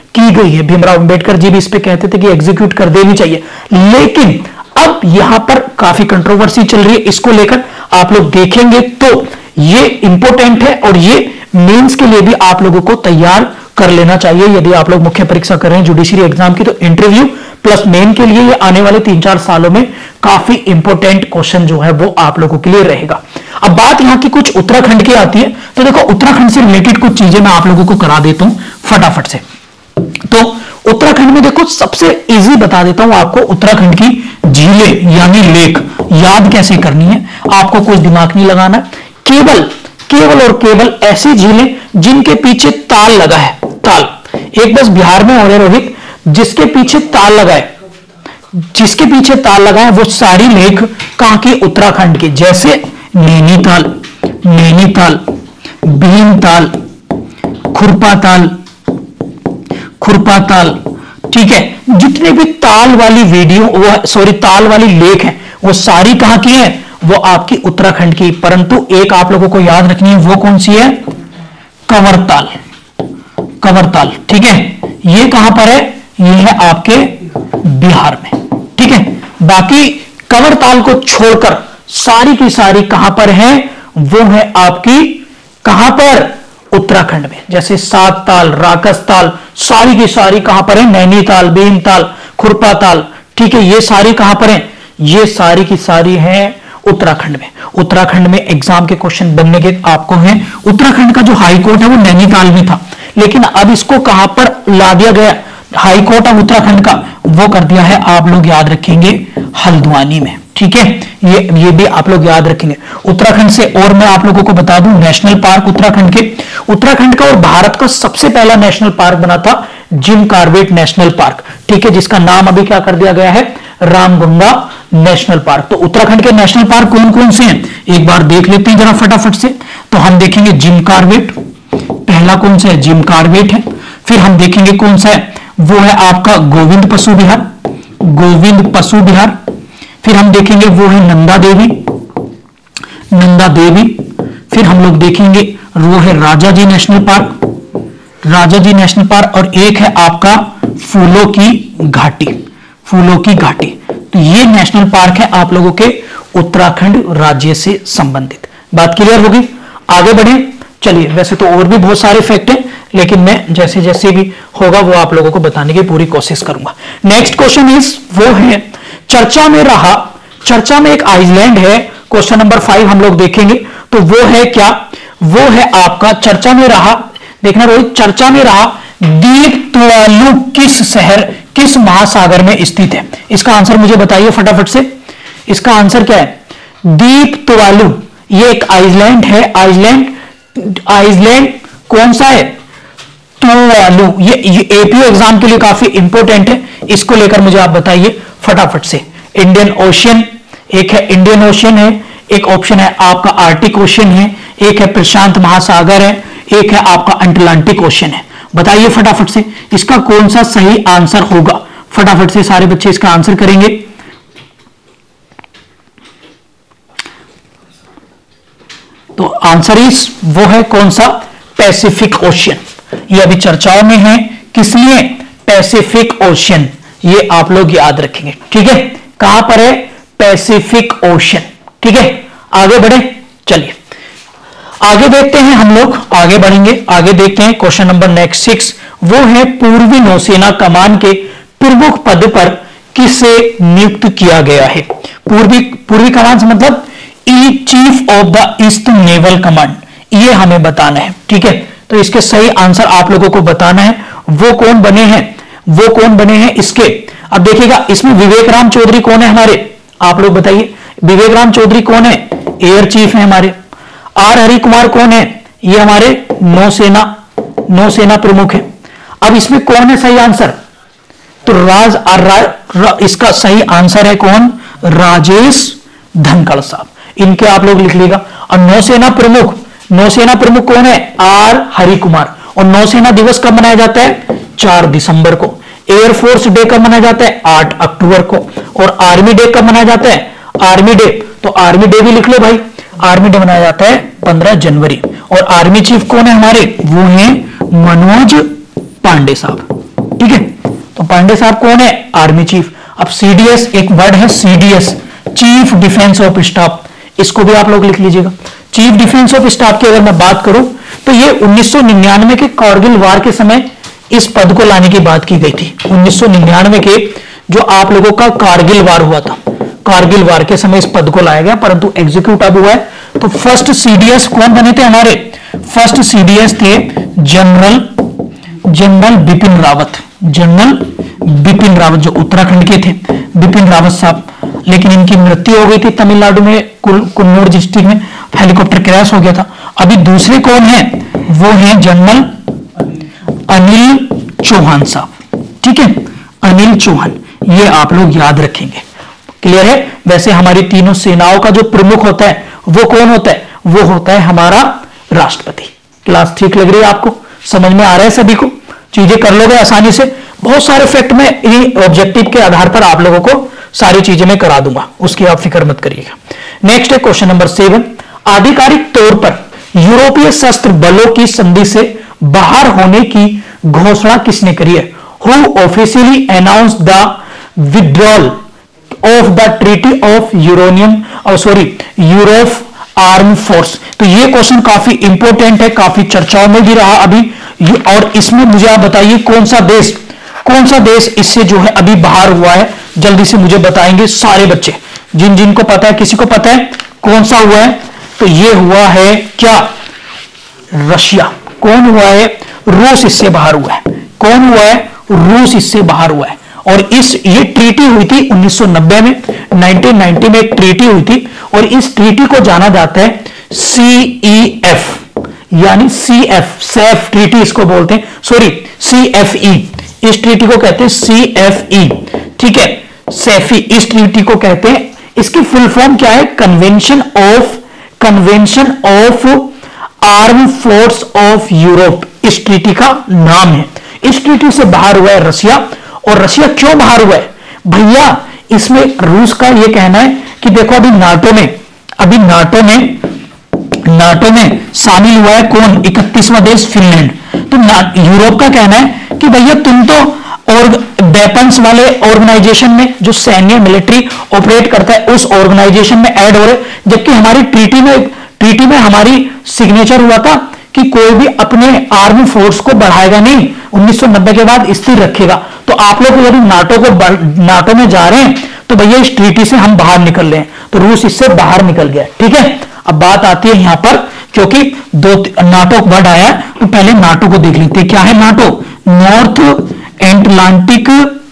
की गई है। भीमराव अंबेडकर जी भी इस पे कहते थे कि एग्जीक्यूट कर देनी चाहिए, लेकिन अब यहां पर काफी कंट्रोवर्सी चल रही है, इसको लेकर आप लोग देखेंगे तो ये इंपॉर्टेंट है और ये मेंस के लिए भी आप लोगों को तैयार कर लेना चाहिए। यदि आप लोग मुख्य परीक्षा कर रहे हैं जुडिशरी एग्जाम की, तो इंटरव्यू प्लस मेन के लिए ये आने वाले तीन चार सालों में काफी इंपॉर्टेंट क्वेश्चन जो है वो आप लोगों के लिए रहेगा। अब बात यहां की कुछ उत्तराखंड की आती है, तो देखो उत्तराखंड से रिलेटेड कुछ चीजें मैं आप लोगों को करा देता हूं फटाफट से। तो उत्तराखंड में देखो सबसे इजी बता देता हूं आपको, उत्तराखंड की झीलें यानी लेक याद कैसे करनी है, आपको कुछ दिमाग नहीं लगाना, केवल केवल और केवल ऐसी झीलें जिनके पीछे ताल लगा है। ताल एक बस बिहार में हो रहे रोहित, जिसके पीछे ताल लगा है, जिसके पीछे ताल लगा है वो सारी लेक कहां की, उत्तराखंड की, जैसे नैनीताल, नैनीताल, भीमताल, खुरपाताल, खुरपाताल, ठीक है। जितने भी ताल वाली वीडियो वो सॉरी ताल वाली लेक है वो सारी कहां की है, वो आपकी उत्तराखंड की। परंतु एक आप लोगों को याद रखनी है, वो कौन सी है, कंवरताल, कंवरताल, ठीक है। ये कहां पर है, ये है आपके बिहार में, ठीक है। बाकी कंवरताल को छोड़कर सारी की सारी कहां पर है, वो है आपकी कहां पर, उत्तराखंड में। जैसे सात ताल, राकस ताल, सारी की सारी कहां पर है, नैनीताल, भीमताल, खुरपाताल, ठीक है। ये सारी कहां पर है, ये सारी की सारी है उत्तराखंड में। उत्तराखंड में एग्जाम के क्वेश्चन बनने के आपको हैं। उत्तराखंड का जो हाई कोर्ट है वो नैनीताल में था, लेकिन अब इसको कहां पर ला दिया गया, हाई कोर्ट ऑफ उत्तराखंड का वो कर दिया है, आप लोग याद रखेंगे, हल्द्वानी में, ठीक है। ये ये भी आप लोग याद रखेंगे। उत्तराखंड से और मैं आप लोगों को बता दूं, नेशनल पार्क उत्तराखंड के, उत्तराखंड का और भारत का सबसे पहला नेशनल पार्क बना था जिम कॉर्बेट नेशनल पार्क, ठीक है, जिसका नाम अभी क्या कर दिया गया है, रामगंगा नेशनल पार्क। तो उत्तराखंड के नेशनल पार्क कौन कौन से हैं, एक बार देख लेते हैं जरा फटाफट से। तो हम देखेंगे जिम कॉर्बेट, पहला कौन सा है, जिम कॉर्बेट है। फिर हम देखेंगे कौन सा है, वो है आपका गोविंद पशु विहार, गोविंद पशु विहार। फिर हम देखेंगे वो है नंदा देवी, नंदा देवी। फिर हम लोग देखेंगे वो है Rajaji national park, Rajaji national park. और एक है आपका फूलों की घाटी, फूलों की घाटी। तो ये नेशनल पार्क है आप लोगों के उत्तराखंड राज्य से संबंधित। बात क्लियर होगी, आगे बढ़े। चलिए, वैसे तो और भी बहुत सारे फैक्ट हैं, लेकिन मैं जैसे जैसे भी होगा वो आप लोगों को बताने की पूरी कोशिश करूंगा। नेक्स्ट क्वेश्चन इज वो है चर्चा में रहा, चर्चा में एक आइलैंड है, क्वेश्चन नंबर फाइव हम लोग देखेंगे। तो वो है क्या, वो है आपका चर्चा में रहा, देखना रोहित, चर्चा में रहा द्वीप तुवालू किस शहर, किस महासागर में स्थित है। इसका आंसर मुझे बताइए फटाफट से, इसका आंसर क्या है, द्वीप तुवालू। ये एक आइलैंड है, आइलैंड, आइलैंड कौन सा है, तुवालू। ये, ये एपीओ एग्जाम के लिए काफी इंपॉर्टेंट है, इसको लेकर मुझे आप बताइए फटाफट से। इंडियन ओशियन, एक है इंडियन ओशियन है, एक ऑप्शन है आपका आर्टिक ओशियन है, एक है प्रशांत महासागर है, एक है आपका अटलांटिक ओशियन है। बताइए फटाफट से इसका कौन सा सही आंसर होगा, फटाफट से सारे बच्चे इसका आंसर करेंगे। तो आंसर इस वो है कौन सा, पैसिफिक ओशियन। ये अभी चर्चाओं में है, किस लिए, पैसिफिक ओशियन। ये आप लोग याद रखेंगे, ठीक है। कहां पर है, पैसिफिक ओशियन, ठीक है। आगे बढ़े, चलिए आगे देखते हैं, हम लोग आगे बढ़ेंगे, आगे देखते हैं क्वेश्चन नंबर नेक्स्ट सिक्स। वो है पूर्वी नौसेना कमान के प्रमुख पद पर किसे नियुक्त किया गया है। पूर्वी पूर्वी कमान से मतलब ई chief of the east naval command, ये हमें बताना है, ठीक है। तो इसके सही आंसर आप लोगों को बताना है, वो कौन बने हैं, वो कौन बने हैं इसके। अब देखिएगा इसमें विवेक राम चौधरी कौन है हमारे, आप लोग बताइए, विवेक राम चौधरी कौन है, एयर चीफ है हमारे। आर हरि कुमार कौन है, ये हमारे नौसेना नौसेना प्रमुख है। अब इसमें कौन है सही आंसर, तो राज आर रा, रा, इसका सही आंसर है कौन, राजेश धनखड़ साहब। इनके आप लोग लिख लेगा। और नौसेना प्रमुख, नौसेना प्रमुख कौन है, आर हरि कुमार। और नौसेना दिवस कब मनाया जाता है, चार दिसंबर को। एयरफोर्स डे कब मनाया जाता है, आठ अक्टूबर को। और आर्मी डे कब मनाया जाता है, आर्मी डे, तो आर्मी डे भी लिख लो भाई, आर्मी डे मनाया जाता है पंद्रह जनवरी। और आर्मी चीफ कौन है हमारे, वो है मनोज पांडे साहब, ठीक है। तो पांडे साहब कौन है? Army chief. अब सीडीएस एक वर्ड है, CDS chief defence of staff, इसको भी आप लोग लिख लीजिएगा। चीफ डिफेंस ऑफ स्टाफ की अगर मैं बात करूं तो ये उन्नीस सौ निन्यानवे के कारगिल वार के समय इस पद को लाने की बात की गई थी। उन्नीस सौ निन्यानवे के जो आप लोगों का कारगिल वार हुआ था, कारगिल वार के समय इस पद को लाया गया, परंतु एग्जीक्यूट अब हुआ है। तो फर्स्ट सीडीएस कौन बने थे हमारे? फर्स्ट सीडीएस थे general general Bipin Rawat, general Bipin Rawat जो उत्तराखंड के थे, बिपिन रावत साहब। लेकिन इनकी मृत्यु हो गई थी तमिलनाडु में, कुन्नूर डिस्ट्रिक्ट में हेलीकॉप्टर क्रैश हो गया था। अभी दूसरे कौन है? वो है जनरल अनिल चौहान साहब, ठीक है, अनिल चौहान, ये आप लोग याद रखेंगे। क्लियर है? वैसे हमारी तीनों सेनाओं का जो प्रमुख होता है वो कौन होता है? वो होता है हमारा राष्ट्रपति। क्लास ठीक लग रही है आपको? समझ में आ रहा है सभी को? चीजें कर लोगे आसानी से। बहुत सारे फैक्ट में इन ऑब्जेक्टिव के आधार पर आप लोगों को सारी चीजें मैं करा दूंगा, उसकी आप फिक्र मत करिएगा। नेक्स्ट है क्वेश्चन नंबर सेवन। आधिकारिक तौर पर यूरोपीय सशस्त्र बलों की संधि से बाहर होने की घोषणा किसने करी है? Who officially announce the withdrawal of the treaty of यूरोनियम और सॉरी यूरोप आर्म फोर्स। तो ये क्वेश्चन काफी इंपॉर्टेंट है, काफी चर्चाओं में भी रहा अभी। और इसमें मुझे आप बताइए कौन सा देश कौन सा देश इससे जो है अभी बाहर हुआ है? जल्दी से मुझे बताएंगे सारे बच्चे, जिन जिन को पता है। किसी को पता है कौन सा हुआ है? तो ये हुआ है क्या? रशिया। कौन हुआ है? रूस इससे बाहर हुआ है। कौन हुआ है? रूस इससे बाहर हुआ है। और इस ये ट्रीटी हुई थी उन्नीस सौ नब्बे में, उन्नीस सौ नब्बे में एक ट्रीटी हुई थी और इस ट्रीटी को जाना जाता है सीईएफ, यानी सीएफ सेफ ट्रीटी इसको बोलते हैं, सॉरी सीएफई, इस ट्रीटी को कहते हैं सीएफई, ठीक है, सेफी इस ट्रीटी को कहते हैं। इसकी फुल फॉर्म क्या है? Convention of convention of arm force of Europe, इस ट्रीटी का नाम है। इस ट्रीटी से बाहर हुआ है रशिया। और रशिया क्यों बाहर हुआ है भैया? इसमें रूस का यह कहना है कि देखो अभी नाटो में अभी नाटो में नाटो में शामिल हुआ है कौन? इकतीसवां देश फिनलैंड। तो यूरोप का कहना है कि भैया तुम तो और वेपन्स वाले ऑर्गेनाइजेशन में, जो सैन्य मिलिट्री ऑपरेट करता है, उस ऑर्गेनाइजेशन में ऐड हो रहे, जबकि हमारी ट्रीटी में ट्रीटी में हमारी सिग्नेचर हुआ था कि कोई भी अपने आर्मी फोर्स को बढ़ाएगा नहीं, उन्नीस सौ नब्बे के बाद स्थिर रखेगा। तो आप लोग यदि नाटो को नाटो में जा रहे हैं तो भैया इस ट्रीटी से हम बाहर निकल रहे हैं। तो रूस इससे बाहर निकल गया, ठीक है। अब बात आती है यहां पर, क्योंकि दो नाटो वर्ड आया तो पहले नाटो को देख लेते हैं। क्या है NATO? North Atlantic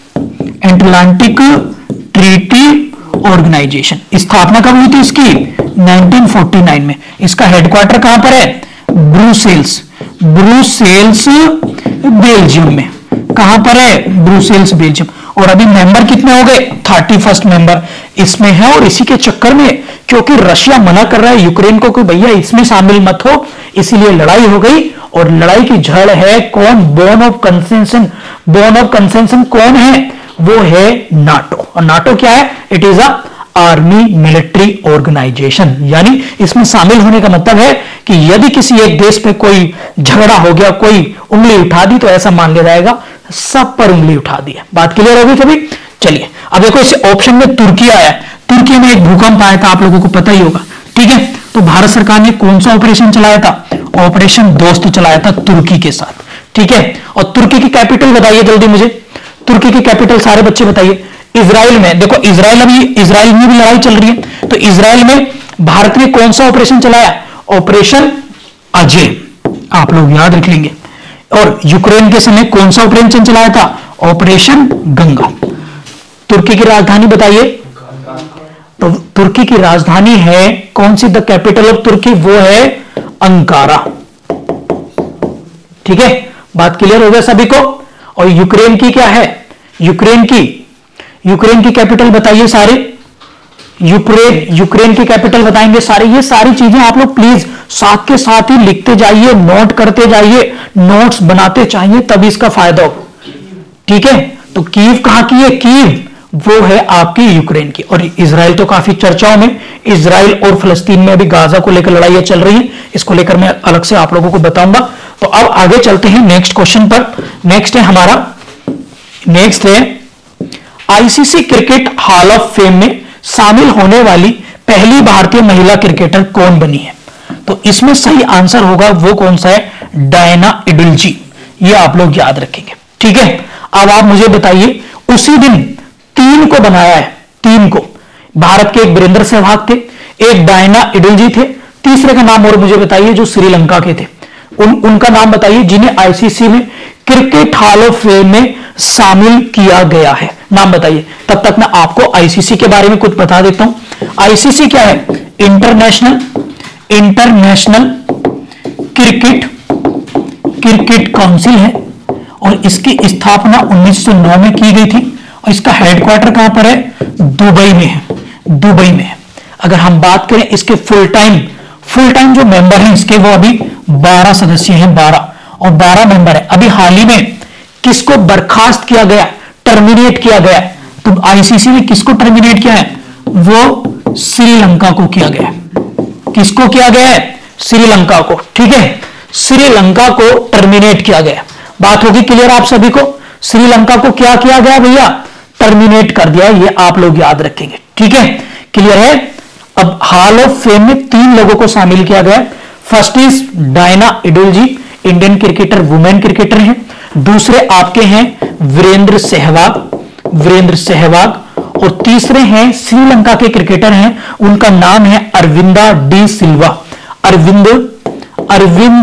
Atlantic treaty organisation. स्थापना कब हुई थी इसकी? नाइनटीन फोर्टी नाइन में। इसका हेडक्वार्टर कहां पर है? ब्रुसेल्स ब्रुसेल्स बेल्जियम में। कहां पर है? Brussels Belgium. और अभी मेंबर कितने हो गए? थर्टी फर्स्ट मेंबर इसमें है। और इसी के चक्कर में, क्योंकि रशिया मना कर रहा है यूक्रेन को कि भैया इसमें शामिल मत हो, इसीलिए लड़ाई हो गई। और लड़ाई की जड़ है कौन? Bone of contention. Bone of contention कौन है? वो है नाटो। और नाटो क्या है? It is a army military organisation. यानी इसमें शामिल होने का मतलब है कि यदि किसी एक देश पे कोई झगड़ा हो गया, कोई उंगली उठा दी, तो ऐसा मान लिया जाएगा सब पर उंगली उठा दी है। बात क्लियर होगी सभी? चलिए अब देखो इस ऑप्शन में तुर्की आया। तुर्की में एक भूकंप आया था, आप लोगों को पता ही होगा, ठीक है। तो भारत सरकार ने कौन सा ऑपरेशन चलाया था? ऑपरेशन दोस्त चलाया था तुर्की के साथ, ठीक है। और तुर्की की कैपिटल बताइए जल्दी मुझे, तुर्की की कैपिटल सारे बच्चे बताइए। इजराइल में, देखो इजराइल, अभी इजराइल में भी लड़ाई चल रही है, तो इजराइल में भारत ने कौन सा ऑपरेशन चलाया? ऑपरेशन अजय, आप लोग याद रख लेंगे। और यूक्रेन के समय कौन सा ऑपरेशन चलाया था? ऑपरेशन गंगा। तुर्की की राजधानी बताइए। तो तुर्की की राजधानी है कौन सी? द कैपिटल ऑफ तुर्की वो है अंकारा, ठीक है। बात क्लियर हो गया सभी को? और यूक्रेन की क्या है? यूक्रेन की यूक्रेन की कैपिटल बताइए सारे। यूक्रेन यूक्रेन की कैपिटल बताएंगे सारे। ये सारी चीजें आप लोग प्लीज साथ के साथ ही लिखते जाइए, नोट करते जाइए, नोट्स बनाते चाहिए, तभी इसका फायदा हो, ठीक है। तो कीव कहां की है? कीव वो है आपकी यूक्रेन की। और इजराइल तो काफी चर्चाओं में, इजराइल और फलस्तीन में अभी गाजा को लेकर लड़ाइयां चल रही हैं, इसको लेकर मैं अलग से आप लोगों को बताऊंगा। तो अब आगे चलते हैं नेक्स्ट क्वेश्चन पर। नेक्स्ट है हमारा नेक्स्ट है ICC cricket hall of fame में शामिल होने वाली पहली भारतीय महिला क्रिकेटर कौन बनी है? तो इसमें सही आंसर होगा वो कौन सा है? डायना एडुल्जी। ये आप लोग याद रखेंगे, ठीक है। अब आप मुझे बताइए, उसी दिन तीन को बनाया है, तीन को। भारत के एक वीरेंद्र सहवाग थे, एक डायना एडुल्जी थे, तीसरे का नाम और मुझे बताइए जो श्रीलंका के थे, उन उनका नाम बताइए जिन्हें आईसीसी में क्रिकेट हॉल ऑफ फेम में शामिल किया गया है। नाम बताइए। तब तक मैं आपको आईसीसी के बारे में कुछ बता देता हूं। आईसीसी क्या है? International international cricket cricket council है और इसकी स्थापना उन्नीस सौ नौ में की गई थी और इसका हेडक्वार्टर कहां पर है? दुबई में है, दुबई में है। अगर हम बात करें इसके फुल टाइम फुल टाइम जो मेंबर हैं इसके, वो अभी बारह सदस्य हैं, बारह और बारह मेंबर है। अभी हाल ही में किसको बर्खास्त किया गया, टर्मिनेट किया गया? तो आईसीसी ने किसको टर्मिनेट किया है? वो श्रीलंका को किया गया। किसको किया गया है? श्रीलंका को, ठीक है। श्रीलंका को टर्मिनेट किया गया। बात होगी क्लियर आप सभी को? श्रीलंका को क्या किया गया भैया? टर्मिनेट कर दिया। ये आप लोग याद रखेंगे, ठीक है। क्लियर है? अब हॉल ऑफ फेम में तीन लोगों को शामिल किया गया। First is Diana Edulji, Indian cricketer, women cricketer हैं। दूसरे आपके हैं वीरेंद्र सहवाग, वीरेंद्र सहवाग। और तीसरे हैं श्रीलंका के क्रिकेटर हैं, उनका नाम है अरविंदा डी सिल्वा, अरविंद अरविंद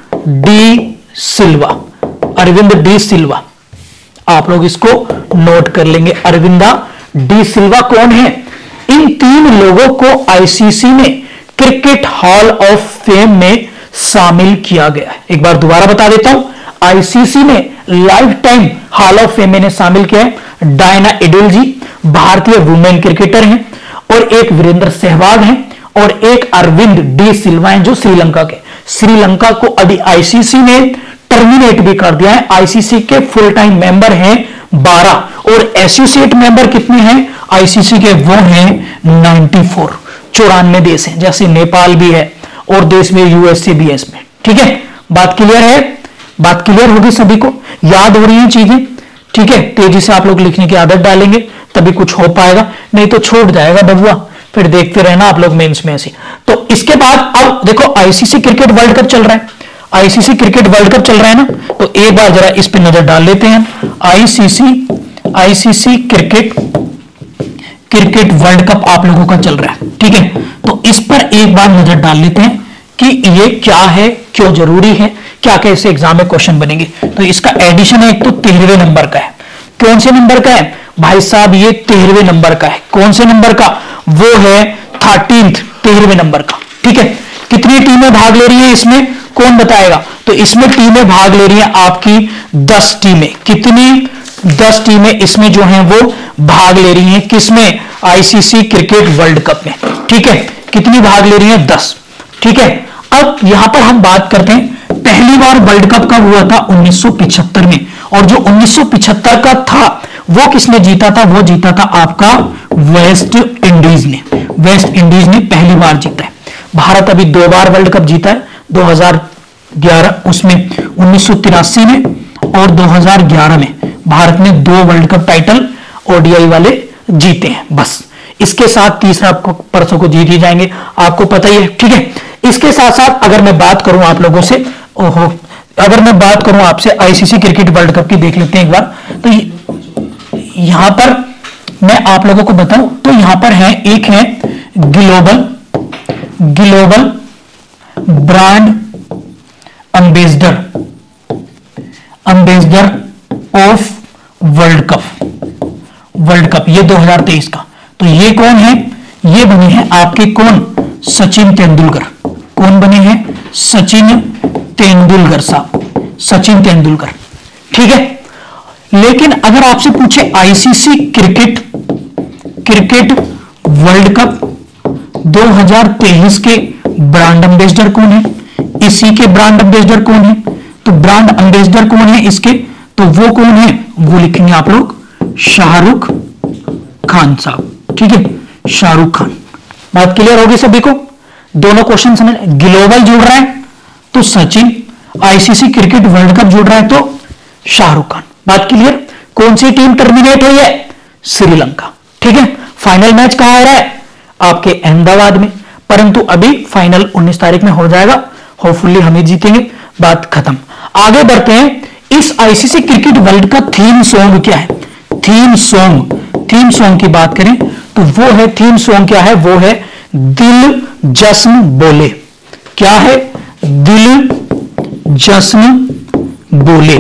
डी सिल्वा, अरविंद डी सिल्वा। आप लोग इसको नोट कर लेंगे। अरविंदा डी सिल्वा कौन है? इन तीन लोगों को आईसीसी में क्रिकेट हॉल ऑफ फेम में शामिल किया गया है। एक बार दोबारा बता देता हूं, आईसीसी में lifetime hall of fame में शामिल किया है डायना एडुल्जी, भारतीय वुमेन क्रिकेटर हैं, और एक वीरेंद्र सहवाग हैं और एक अरविंद डी सिल्वा हैं जो श्रीलंका के। श्रीलंका को अभी आईसीसी ने टर्मिनेट भी कर दिया है। आईसीसी के फुल टाइम मेंबर हैं बारह और एसोसिएट मेंबर कितने हैं आईसीसी के? वो हैं चौरानवे, चौरानवे देश हैं, जैसे नेपाल भी है और देश में यूएसए भी है इसमें, ठीक है। बात क्लियर है? बात क्लियर होगी सभी को? याद हो रही है चीजें, ठीक है। तेजी से आप लोग लिखने की आदत डालेंगे तभी कुछ हो पाएगा, नहीं तो छूट जाएगा बबुआ, फिर देखते रहना आप लोग मेंस में ऐसे। तो इसके बाद अब देखो आईसीसी क्रिकेट वर्ल्ड कप चल रहा है, आईसीसी क्रिकेट वर्ल्ड कप चल रहा है ना, तो एक बार जरा इस पे नजर डाल लेते हैं। ICC ICC cricket cricket world cup आप लोगों का चल रहा है, ठीक है। तो इस पर एक बार नजर डाल लेते हैं कि ये क्या है, क्यों जरूरी है, क्या कैसे एग्जाम में क्वेश्चन बनेंगे। तो इसका एडिशन है, एक तो तेरहवें नंबर का है। कौन से नंबर का है भाई साहब? ये तेरहवें नंबर का है। कौन से नंबर का? वो है थर्टीन्थ, तेरहवें नंबर का, ठीक है। कितनी टीमें भाग ले रही है इसमें, कौन बताएगा? तो इसमें टीमें भाग ले रही हैं आपकी दस टीमें। कितनी? दस टीमें इसमें जो हैं वो भाग ले रही हैं। किसमें? आईसीसी क्रिकेट वर्ल्ड कप में, ठीक है। कितनी भाग ले रही हैं? दस, ठीक है। अब यहां पर हम बात करते हैं पहली बार वर्ल्ड कप कब हुआ था? उन्नीस सौ पिछहत्तर में। और जो उन्नीस सौ पिछहत्तर का था वो किसने जीता था? वो जीता था आपका वेस्ट इंडीज ने। वेस्ट इंडीज ने पहली बार जीता है। भारत अभी दो बार वर्ल्ड कप जीता है, दो हज़ार ग्यारह उसमें उन्नीस सौ तिरासी में और दो हज़ार ग्यारह में भारत ने दो वर्ल्ड कप टाइटल ओडीआई वाले जीते हैं। बस इसके साथ तीसरा आपको परसों को जीत ही जाएंगे, आपको पता ही है, ठीक है। इसके साथ साथ अगर मैं बात करूं आप लोगों से, ओहो, अगर मैं बात करूं आपसे आईसीसी क्रिकेट वर्ल्ड कप की, देख लेते हैं एक बार। तो यहां पर मैं आप लोगों को बताऊं तो यहां पर है, एक है global global brand ambassador ambassador of world cup world cup ये दो हज़ार तेईस का। तो ये कौन है? ये बने हैं आपके कौन? सचिन तेंदुलकर। कौन बने हैं? सचिन तेंदुलकर साहब, सचिन तेंदुलकर, ठीक है। लेकिन अगर आपसे पूछे ICC cricket cricket world cup दो हज़ार तेईस के ब्रांड एम्बेसडर कौन है, इसी के ब्रांड एम्बेसडर कौन है? तो ब्रांड एम्बेसडर कौन है इसके? तो वो कौन है? वो लिखेंगे आप लोग शाहरुख खान साहब, ठीक है, शाहरुख खान। बात क्लियर होगी सभी को? दोनों क्वेश्चन समझ। ग्लोबल जुड़ रहा है तो Sachin, ICC cricket world cup जुड़ रहा है तो शाहरुख खान। बात क्लियर? कौन सी टीम टर्मिनेट हुई है? श्रीलंका। ठीक है, फाइनल मैच कहां हो रहा है? आपके अहमदाबाद में, परंतु अभी फाइनल उन्नीस तारीख में हो जाएगा, होपफुली हम ही जीतेंगे, बात खत्म। आगे बढ़ते हैं। इस आईसीसी क्रिकेट वर्ल्ड का थीम सॉन्ग क्या है? थीम सॉन्ग, थीम सॉन्ग की बात करें तो वो है, थीम सॉन्ग क्या है? वो है दिल जश्न बोले। क्या है? दिल जश्न बोले,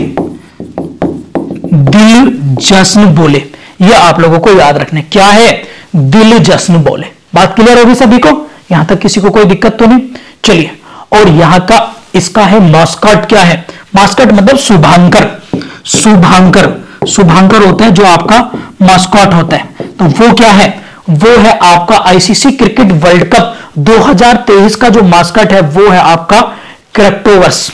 दिल जश्न बोले, ये आप लोगों को याद रखना। क्या है? दिल जश्न बोले। बात क्लियर होगी सभी को? यहां तक किसी को कोई दिक्कत तो नहीं? चलिए, और यहां का इसका है मास्कट। क्या है? मास्कट मतलब शुभांकर, शुभांकर, शुभांकर होता है जो आपका मास्कट होता है। तो वो क्या है? वो है आपका आईसीसी क्रिकेट वर्ल्ड कप दो हज़ार तेईस का जो मास्कट है वो है आपका क्रिप्टोवर्स,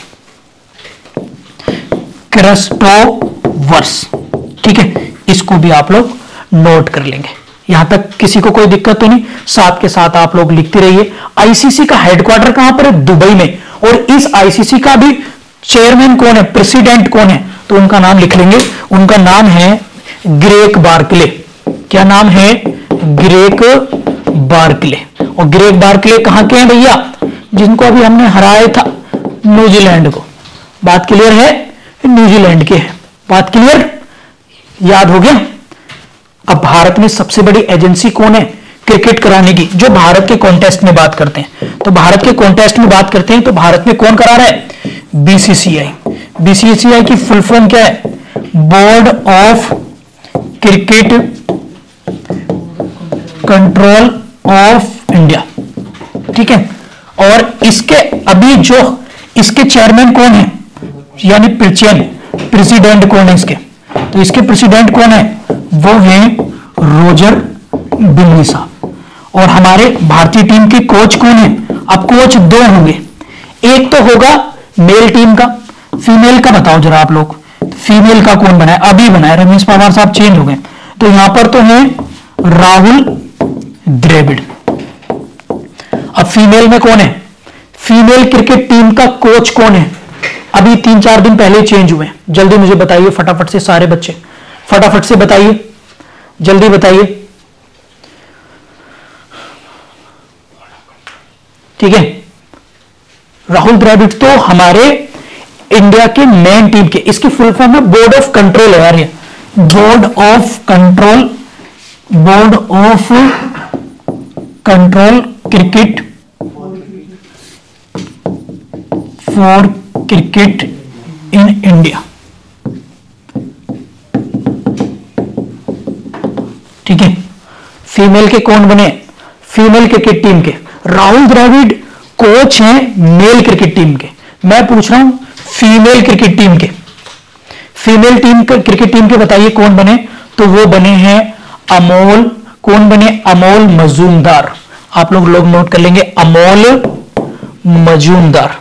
क्रिप्टोवर्स। ठीक है, इसको भी आप लोग नोट कर लेंगे। यहां तक किसी को कोई दिक्कत तो नहीं? साथ के साथ आप लोग लिखते रहिए। आईसीसी का हेडक्वार्टर कहां पर है? दुबई में। और इस आईसीसी का भी चेयरमैन कौन है? प्रेसिडेंट कौन है? तो उनका नाम लिख लेंगे। उनका नाम है ग्रेग बार्कले। क्या नाम है? Greg Barclay. और ग्रेग बार्कले कहां के हैं भैया? जिनको अभी हमने हराया था, न्यूजीलैंड को। बात क्लियर है? न्यूजीलैंड के हैं। बात क्लियर? याद हो गया? अब भारत में सबसे बड़ी एजेंसी कौन है क्रिकेट कराने की, जो भारत के कॉन्टेस्ट में बात करते हैं? तो भारत के कॉन्टेस्ट में बात करते हैं तो भारत में कौन करा रहा है? बीसीसीआई। बीसीसीआई की फुल फॉर्म क्या है? Board of cricket control of India. ठीक है, और इसके अभी जो इसके चेयरमैन कौन है, यानी प्रेसिडेंट कौन है इसके? तो इसके प्रेसिडेंट कौन है? वो है रोजर बिन्नी साहब। और हमारे भारतीय टीम के कोच कौन है? अब कोच दो होंगे, एक तो होगा मेल टीम का, फीमेल का बताओ जरा आप लोग। फीमेल का कौन बनाया? अभी बनाया, रमेश पवार साहब चेंज हो गए। तो यहां पर तो है राहुल द्रविड़। अब फीमेल में कौन है? फीमेल क्रिकेट टीम का कोच कौन है? अभी तीन चार दिन पहले चेंज हुए। जल्दी मुझे बताइए फटाफट से, सारे बच्चे फटाफट से बताइए, जल्दी बताइए। ठीक है, राहुल द्रविड़ तो हमारे इंडिया के मेन टीम के, इसकी फुल फॉर्म है बोर्ड ऑफ कंट्रोल है यार, ये board of control, board of control cricket for cricket in India. ठीक है, फीमेल के कौन बने? फीमेल क्रिकेट टीम के राहुल द्रविड़ कोच हैं मेल क्रिकेट टीम के। मैं पूछ रहा हूं फीमेल क्रिकेट टीम के, फीमेल टीम के क्रिकेट टीम के बताइए कौन बने? तो वो बने हैं अमोल, कौन बने? अमोल मजूमदार। आप लोग लोग नोट कर लेंगे, अमोल मजूमदार,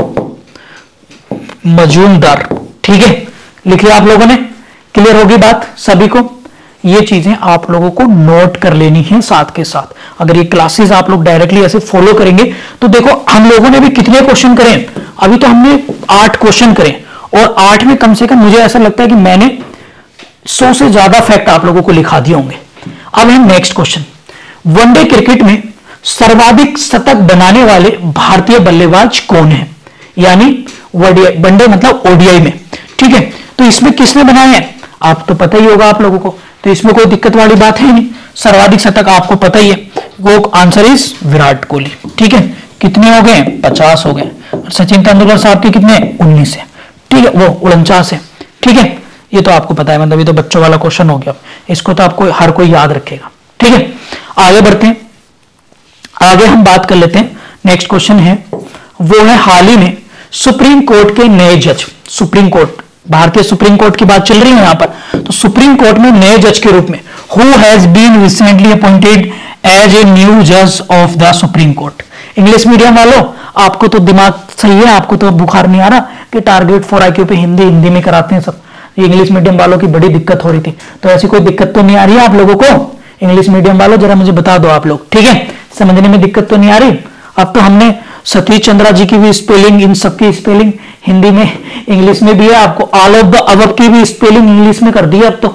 मजूमदार। ठीक है, लिख लिया आप लोगों ने? क्लियर होगी बात सभी को? ये चीजें आप लोगों को नोट कर लेनी है साथ के साथ। अगर ये क्लासेस आप लोग डायरेक्टली ऐसे फॉलो करेंगे तो देखो हम लोगों ने भी कितने क्वेश्चन करें, अभी तो हमने आठ क्वेश्चन करें, और आठ में कम से कम मुझे ऐसा लगता है कि मैंने सौ से ज्यादा फैक्ट आप लोगों को लिखा दिए होंगे। अब है नेक्स्ट क्वेश्चन, वनडे क्रिकेट में सर्वाधिक शतक बनाने वाले भारतीय बल्लेबाज कौन है? यानी वनडे मतलब ओडीआई में। ठीक है, तो इसमें किसने बनाए हैं? आप तो पता ही होगा आप लोगों को, तो इसमें कोई दिक्कत वाली बात है नहीं। सर्वाधिक शतक आपको पता ही है, वो आंसर इज विराट कोहली। ठीक है, कितने हो गए? पचास हो गए। और सचिन तेंदुलकर साहब के कितने? उन्नीस है। ठीक है, वो उनचास है। ठीक है, ये तो आपको पता है, मतलब ये तो बच्चों वाला क्वेश्चन हो गया, इसको तो आपको हर कोई याद रखेगा। ठीक है, आगे बढ़ते हैं। आगे हम बात कर लेते हैं, नेक्स्ट क्वेश्चन है वो है हाल ही में सुप्रीम कोर्ट के नए जज, सुप्रीम कोर्ट, भारतीय सुप्रीम कोर्ट की बात चल रही है यहां पर, तो सुप्रीम कोर्ट में नए जज के रूप में who has been recently appointed as a new जज of the supreme court. English medium वालों, आपको तो दिमाग सही है, आपको तो बुखार नहीं आ रहा कि टारगेट फॉर आईक्यू पे हिंदी हिंदी में कराते हैं सब। इंग्लिश मीडियम वालों की बड़ी दिक्कत हो रही थी, तो ऐसी कोई दिक्कत तो नहीं आ रही है आप लोगों को? इंग्लिश मीडियम वालों जरा मुझे बता दो आप लोग। ठीक है, समझने में दिक्कत तो नहीं आ रही? अब तो हमने सतीश चंद्रा जी की भी स्पेलिंग, इन सबकी स्पेलिंग हिंदी में, इंग्लिश में भी है, आपको ऑल ऑफ द अबव की भी स्पेलिंग इंग्लिश में कर दी अब तो।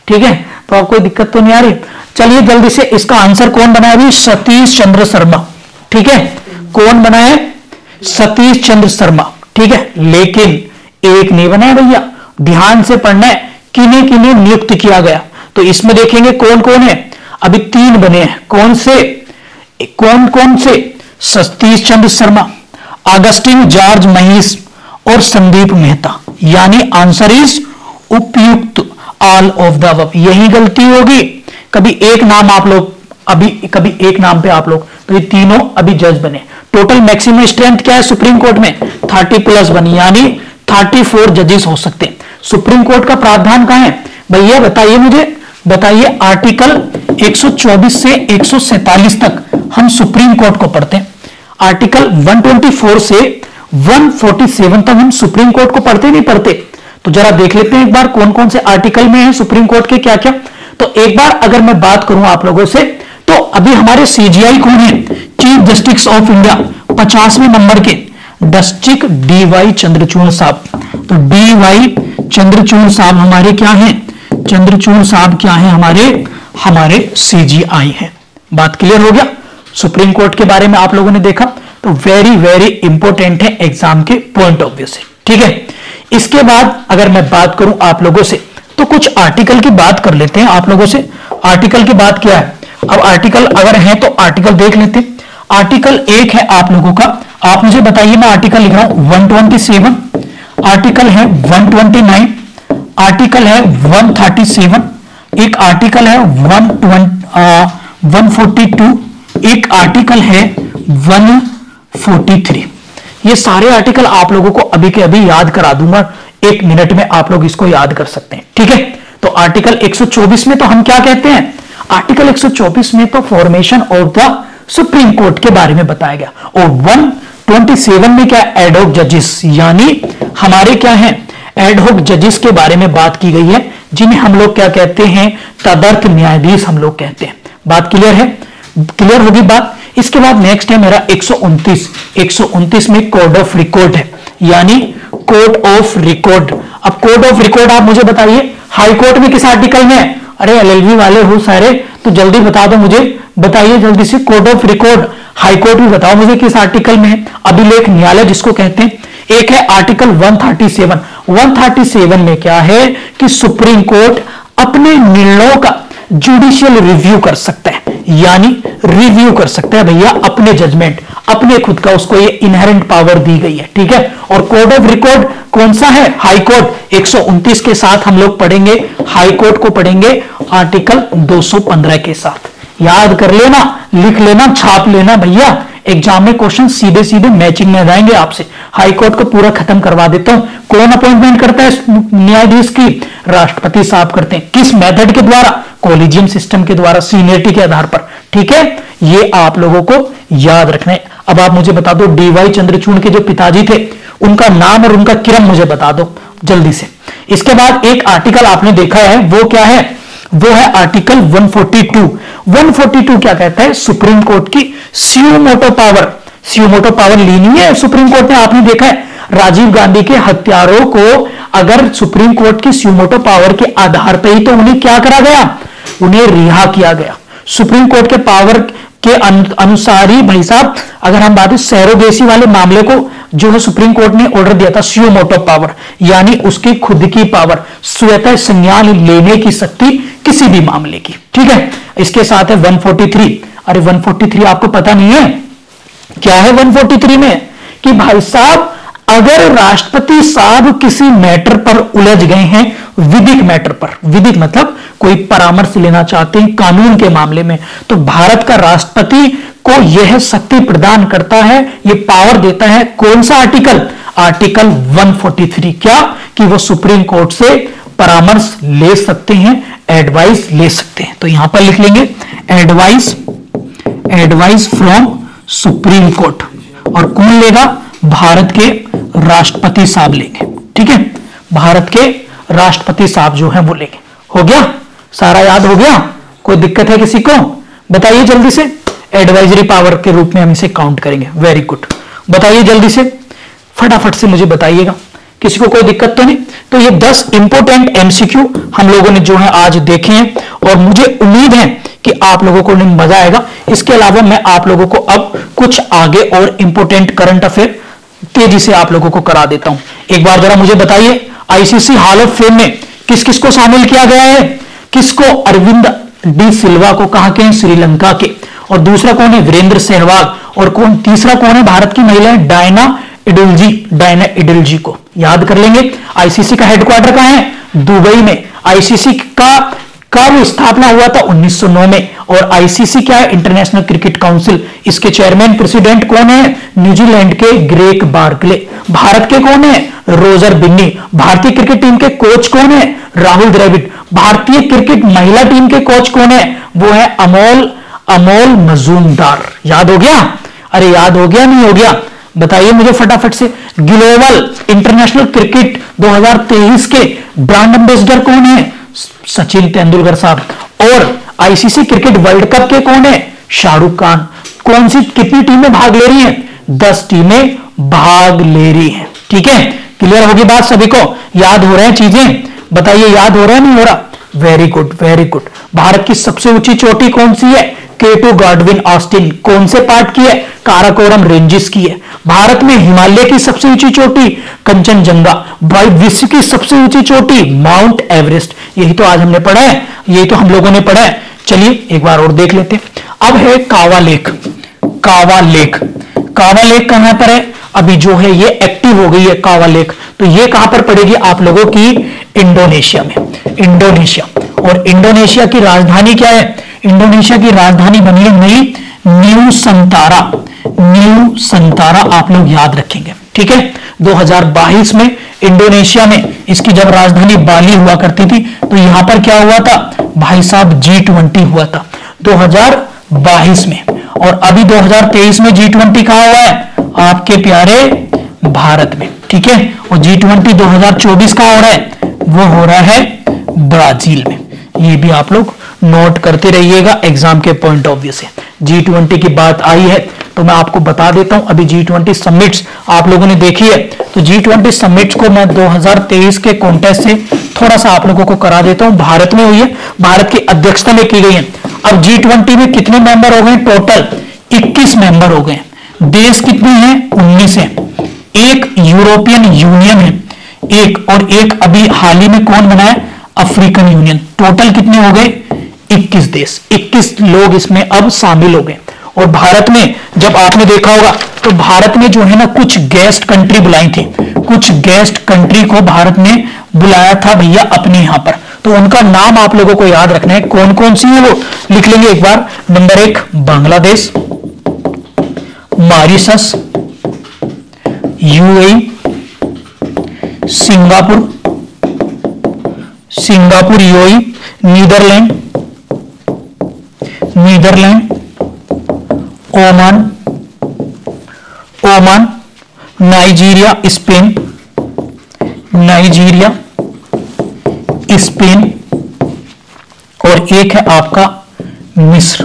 ठीक है, तो आपको कोई दिक्कत तो नहीं आ रही। चलिए जल्दी से इसका आंसर कौन बनाया अभी, सतीश चंद्र शर्मा, ठीक है, कौन बनाए, सतीश चंद्र शर्मा, ठीक है। लेकिन एक नहीं बनाया भैया, ध्यान से पढ़ना है, किन्हें किन्हें नियुक्त किया गया। तो इसमें देखेंगे कौन कौन है, अभी तीन बने हैं, कौन से, कौन कौन से, सतीश चंद्र शर्मा, अगस्टिन जॉर्ज महीस और संदीप मेहता, यानी आंसर इज उपयुक्त ऑल ऑफ द अबव। यही गलती होगी, कभी एक नाम आप लोग, अभी कभी एक नाम पे आप लोग, तो ये तीनों अभी जज बने। टोटल मैक्सिमम स्ट्रेंथ क्या है सुप्रीम कोर्ट में, तीस प्लस बनी, यानी चौंतीस जजेस हो सकते हैं। सुप्रीम कोर्ट का प्रावधान कहां है भैया, बताइए मुझे, बताइए। आर्टिकल एक सौ चौबीस से एक सौ सैंतालीस तक हम सुप्रीम कोर्ट को पढ़ते हैं। आर्टिकल एक सौ चौबीस से एक सौ सैंतालीस तक हम सुप्रीम कोर्ट को पढ़ते नहीं पढ़ते। तो जरा देख लेते हैं एक बार कौन कौन से आर्टिकल में है सुप्रीम कोर्ट के क्या क्या। तो एक बार अगर मैं बात करूं आप लोगों से, तो अभी हमारे सीजीआई कौन है, चीफ जस्टिस ऑफ इंडिया पचासवें नंबर के जस्टिस डी वाई चंद्रचूड़ साहब। तो डी वाई चंद्रचूड़ साहब हमारे क्या हैं, चंद्रचूड़ साहब क्या है हमारे, हमारे सीजीआई है। बात क्लियर हो गया। सुप्रीम कोर्ट के बारे में आप लोगों ने देखा, तो वेरी वेरी इंपॉर्टेंट है एग्जाम के पॉइंट ऑफ व्यू से, ठीक है। इसके बाद अगर मैं बात करूं आप लोगों से, तो कुछ आर्टिकल की बात कर लेते हैं आप लोगों से। आर्टिकल की बात क्या है, अब आर्टिकल अगर है तो आर्टिकल देख लेते हैं। आर्टिकल एक है आप लोगों का, आप मुझे बताइए, मैं आर्टिकल लिख रहा हूं एक सौ सत्ताईस, आर्टिकल है एक सौ उनतीस, आर्टिकल है एक सौ सैंतीस, एक आर्टिकल है एक सौ बयालीस, एक आर्टिकल है एक सौ तैंतालीस। ये सारे आर्टिकल आप लोगों को अभी के अभी याद करा दूंगा, एक मिनट में आप लोग इसको याद कर सकते हैं, ठीक है। तो आर्टिकल एक सौ चौबीस में तो हम क्या कहते हैं, आर्टिकल एक सौ चौबीस में तो formation of the supreme court के बारे में बताया गया। और एक सौ सत्ताईस में क्या, एडहॉक जजेस, यानी हमारे क्या है, एडहॉक जजेस के बारे में बात की गई है, जिन्हें हम लोग क्या कहते हैं, तदर्थ न्यायाधीश हम लोग कहते हैं। बात क्लियर है, क्लियर होगी बात। इसके बाद नेक्स्ट है मेरा एक सौ उनतीस, एक सौ उनतीस में कोड ऑफ रिकॉर्ड है, यानी कोड ऑफ रिकॉर्ड। अब कोड ऑफ रिकॉर्ड आप मुझे बताइए, हाई कोर्ट में किस आर्टिकल में है, अरे एलएलबी वाले हो सारे, तो जल्दी बता दो मुझे, बताइए जल्दी से। Court of record high court में बताओ मुझे किस आर्टिकल में है, अभिलेख न्यायालय जिसको कहते हैं। एक है आर्टिकल एक सौ सैंतीस, एक सौ सैंतीस में क्या है कि सुप्रीम कोर्ट अपने निर्णयों का जुडिशियल रिव्यू कर सकता है, यानी रिव्यू कर सकता है भैया अपने जजमेंट, अपने खुद का, उसको ये इनहेरेंट पावर दी गई है, ठीक है। और कोड ऑफ रिकॉर्ड कौन सा है, हाई कोर्ट। एक सौ उनतीस के साथ हम लोग पढ़ेंगे हाई कोर्ट को, पढ़ेंगे आर्टिकल दो सौ पंद्रह के साथ। याद कर लेना, लिख लेना, छाप लेना भैया, एग्जाम में क्वेश्चन सीधे सीधे मैचिंग में जाएंगे आपसे। हाई कोर्ट को पूरा खत्म करवा देता हूं। कौन अपॉइंटमेंट करता है न्यायाधीश की, राष्ट्रपति साहब करते हैं। किस मेथड के द्वारा, कॉलेजियम सिस्टम के द्वारा, सीनियरिटी के आधार पर, ठीक है। ये आप लोगों को याद रखना है। अब आप मुझे बता दो, डीवाई चंद्रचूड़ के जो पिताजी थे उनका नाम और उनका क्रम मुझे बता दो जल्दी से। इसके बाद एक आर्टिकल आपने देखा है, वो क्या है, वो है आर्टिकल एक सौ बयालीस। एक सौ बयालीस क्या कहता है, सुप्रीम कोर्ट की स्यूमोटो पावर, स्यूमोटो पावर लेनी है सुप्रीम कोर्ट ने। आपने देखा है राजीव गांधी के हत्यारों को अगर सुप्रीम कोर्ट की स्यूमोटो पावर के आधार पर ही तो उन्हें क्या करा गया, उन्हें रिहा किया गया। सुप्रीम कोर्ट के पावर के अनुसार ही भाई साहब, अगर हम बात सैरोगेसी वाले मामले को जो है सुप्रीम कोर्ट ने ऑर्डर दिया था, स्यूमोटो पावर, यानी उसकी खुद की पावर, स्वतः संज्ञान लेने की शक्ति किसी भी मामले की, ठीक है। इसके साथ है एक सौ तैंतालीस। अरे एक सौ तैंतालीस आपको पता नहीं है क्या है एक सौ तैंतालीस में, कि भाई साहब अगर राष्ट्रपति साहब किसी मैटर पर उलझ गए हैं, विधिक मैटर पर, विधिक मतलब कोई परामर्श लेना चाहते हैं कानून के मामले में, तो भारत का राष्ट्रपति को यह शक्ति प्रदान करता है, यह पावर देता है। कौन सा आर्टिकल, आर्टिकल एक सौ तैंतालीस, क्या कि वो सुप्रीम कोर्ट से परामर्श ले सकते हैं, एडवाइस ले सकते हैं। तो यहां पर लिख लेंगे advice, advice from supreme court. और कौन लेगा, भारत के राष्ट्रपति साहब लेंगे, ठीक है। भारत के राष्ट्रपति साहब जो है वो लेंगे। हो गया, सारा याद हो गया, कोई दिक्कत है किसी को, बताइए जल्दी से। एडवाइजरी पावर के रूप में हम इसे काउंट करेंगे। वेरी गुड, बताइए जल्दी से, फटाफट से मुझे बताइएगा किसी को कोई दिक्कत तो नहीं? तो ये दस इंपोर्टेंट एमसीक्यू हम लोगों ने जो है आज देखे हैं और मुझे उम्मीद है कि आप लोगों को मजा आएगा। इसके अलावा मैं आप लोगों को अब कुछ आगे और इंपोर्टेंट करंट अफेयर तेजी से आप लोगों को करा देता हूं। एक बार जरा मुझे बताइए, आईसीसी हॉल ऑफ फेम में किस किस को शामिल किया गया है? किसको? अरविंद डी सिल्वा को, कहां के? श्रीलंका के। और दूसरा कौन है? वीरेंद्र सहवाग। और कौन तीसरा कौन है? भारत की महिला है डायना इडुलजी, डायना इडुलजी को याद कर लेंगे। आईसीसी का हेडक्वार्टर कहां है? दुबई में। आईसीसी का कब स्थापना हुआ था? उन्नीस सौ नौ में। और आईसीसी क्या है? International Cricket Council. इसके चेयरमैन प्रेसिडेंट कौन है? न्यूजीलैंड के ग्रेग बार्कले। भारत के कौन है? रोजर बिन्नी। भारतीय क्रिकेट टीम के कोच कौन है? राहुल द्रविड़। भारतीय क्रिकेट महिला टीम के कोच कौन है? वो है अमोल अमोल मजूमदार। याद हो गया? अरे याद हो गया नहीं हो गया? बताइए मुझे फटाफट से। ग्लोबल इंटरनेशनल क्रिकेट दो हज़ार तेईस के ब्रांड एम्बेसडर कौन है? सचिन तेंदुलकर साहब। और आईसीसी क्रिकेट वर्ल्ड कप के कौन है? शाहरुख खान। कौन सी कितनी टीमें भाग ले रही हैं? दस टीमें भाग ले रही हैं। ठीक है, क्लियर होगी बात सभी को? याद हो रहे हैं चीजें? बताइए याद हो रहा है नहीं हो रहा? Very good very good. Bharat की सबसे ऊंची चोटी कौन सी है? के टू गार्डविन ऑस्टिन। कौन से पार्ट की है? काराकोरम रेंजेस की है। भारत में हिमालय की सबसे ऊंची चोटी कंचनजंगा। विश्व की सबसे ऊंची चोटी माउंट एवरेस्ट। यही तो आज हमने पढ़ा है, यही तो हम लोगों ने पढ़ा है। चलिए एक बार और देख लेते हैं। अब है कावा लेक। कावा लेक, कावा लेक कहां पर है? अभी जो है ये एक्टिव हो गई है कावा लेक। तो ये कहां पर पड़ेगी आप लोगों की? इंडोनेशिया में। इंडोनेशिया। और इंडोनेशिया की राजधानी क्या है? इंडोनेशिया की राजधानी बनी है नई न्यू संतारा। न्यू संतारा आप लोग याद रखेंगे। ठीक है, दो हज़ार बाईस में इंडोनेशिया में इसकी जब राजधानी बाली हुआ करती थी तो यहां पर क्या हुआ था भाई साहब? जी ट्वेंटी हुआ था दो हज़ार बाईस में। और अभी दो हज़ार तेईस में जी ट्वेंटी कहां हुआ है? आपके प्यारे भारत में। ठीक है, और जी ट्वेंटी दो हज़ार चौबीस का हो रहा है? वो हो रहा है ब्राजील में। ये भी आप लोग नोट करते रहिएगा एग्जाम के पॉइंट ऑफ व्यू से। जी ट्वेंटी की बात आई है तो मैं आपको बता देता हूं। अभी जी ट्वेंटी समिट्स आप लोगों ने देखी है, तो जी ट्वेंटी समिट्स को मैं दो हज़ार तेईस के कॉन्टेस्ट से थोड़ा सा आप लोगों को करा देता हूं। भारत में हुई है, भारत की अध्यक्षता में की गई है। अब जी ट्वेंटी में कितने मेंबर हो गए? टोटल इक्कीस मेंबर हो गए। देश कितने हैं? उन्नीस है। एक यूरोपियन यूनियन है एक, और एक अभी हाल ही में कौन बना है? African union. टोटल कितने हो गए? इक्कीस देश, इक्कीस लोग इसमें अब शामिल हो गए। और भारत में जब आपने देखा होगा तो भारत में जो है ना कुछ गेस्ट कंट्री बुलाई थी, कुछ गेस्ट कंट्री को भारत ने बुलाया था भैया अपने यहां पर। तो उनका नाम आप लोगों को याद रखना है, कौन कौन सी है वो लिख लेंगे एक बार। नंबर एक Bangladesh, Mauritius, UAE, Singapore, Singapore UAE, Netherlands, Netherlands, Oman, Oman, Nigeria, Spain, Nigeria, Spain, और एक है आपका मिस्र।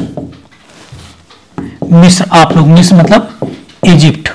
मिस्र आप लोग, मिस्र मतलब इजिप्ट।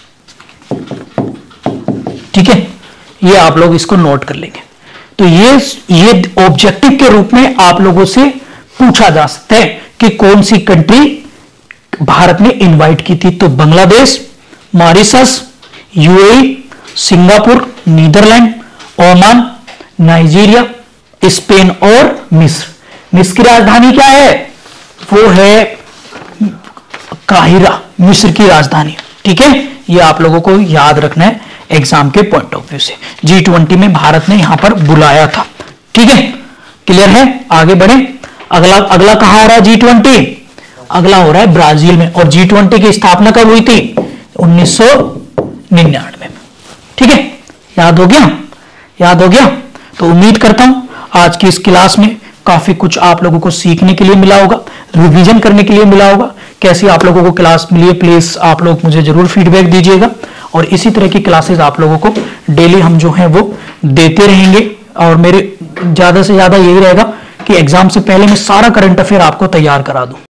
ठीक है, ये आप लोग इसको नोट कर लेंगे। तो ये ये ऑब्जेक्टिव के रूप में आप लोगों से पूछा जा सकता है कि कौन सी कंट्री भारत ने इनवाइट की थी। तो Bangladesh, Mauritius, UAE, Singapore, Netherlands, Oman, Nigeria, Spain और मिस्र। मिस्र की राजधानी क्या है? वो है काहिरा, मिस्र की राजधानी। ठीक है, ये आप लोगों को याद रखना है एग्जाम के पॉइंट ऑफ व्यू से। जी ट्वेंटी में भारत ने यहां पर बुलाया था। ठीक है, क्लियर है? आगे बढ़े। अगला अगला कहां हो रहा है? जी ट्वेंटी अगला हो रहा है ब्राजील में। और जी ट्वेंटी की स्थापना कब हुई थी? उन्नीस सौ निन्यानवे में। ठीक है, याद हो गया? याद हो गया? तो उम्मीद करता हूं आज की इस क्लास में काफी कुछ आप लोगों को सीखने के लिए मिला होगा, रिवीजन करने के लिए मिला होगा। कैसी आप लोगों को क्लास मिली है प्लीज आप लोग मुझे जरूर फीडबैक दीजिएगा। और इसी तरह की क्लासेस आप लोगों को डेली हम जो है वो देते रहेंगे। और मेरे ज्यादा से ज्यादा यही रहेगा कि एग्जाम से पहले मैं सारा करंट अफेयर आपको तैयार करा दूं।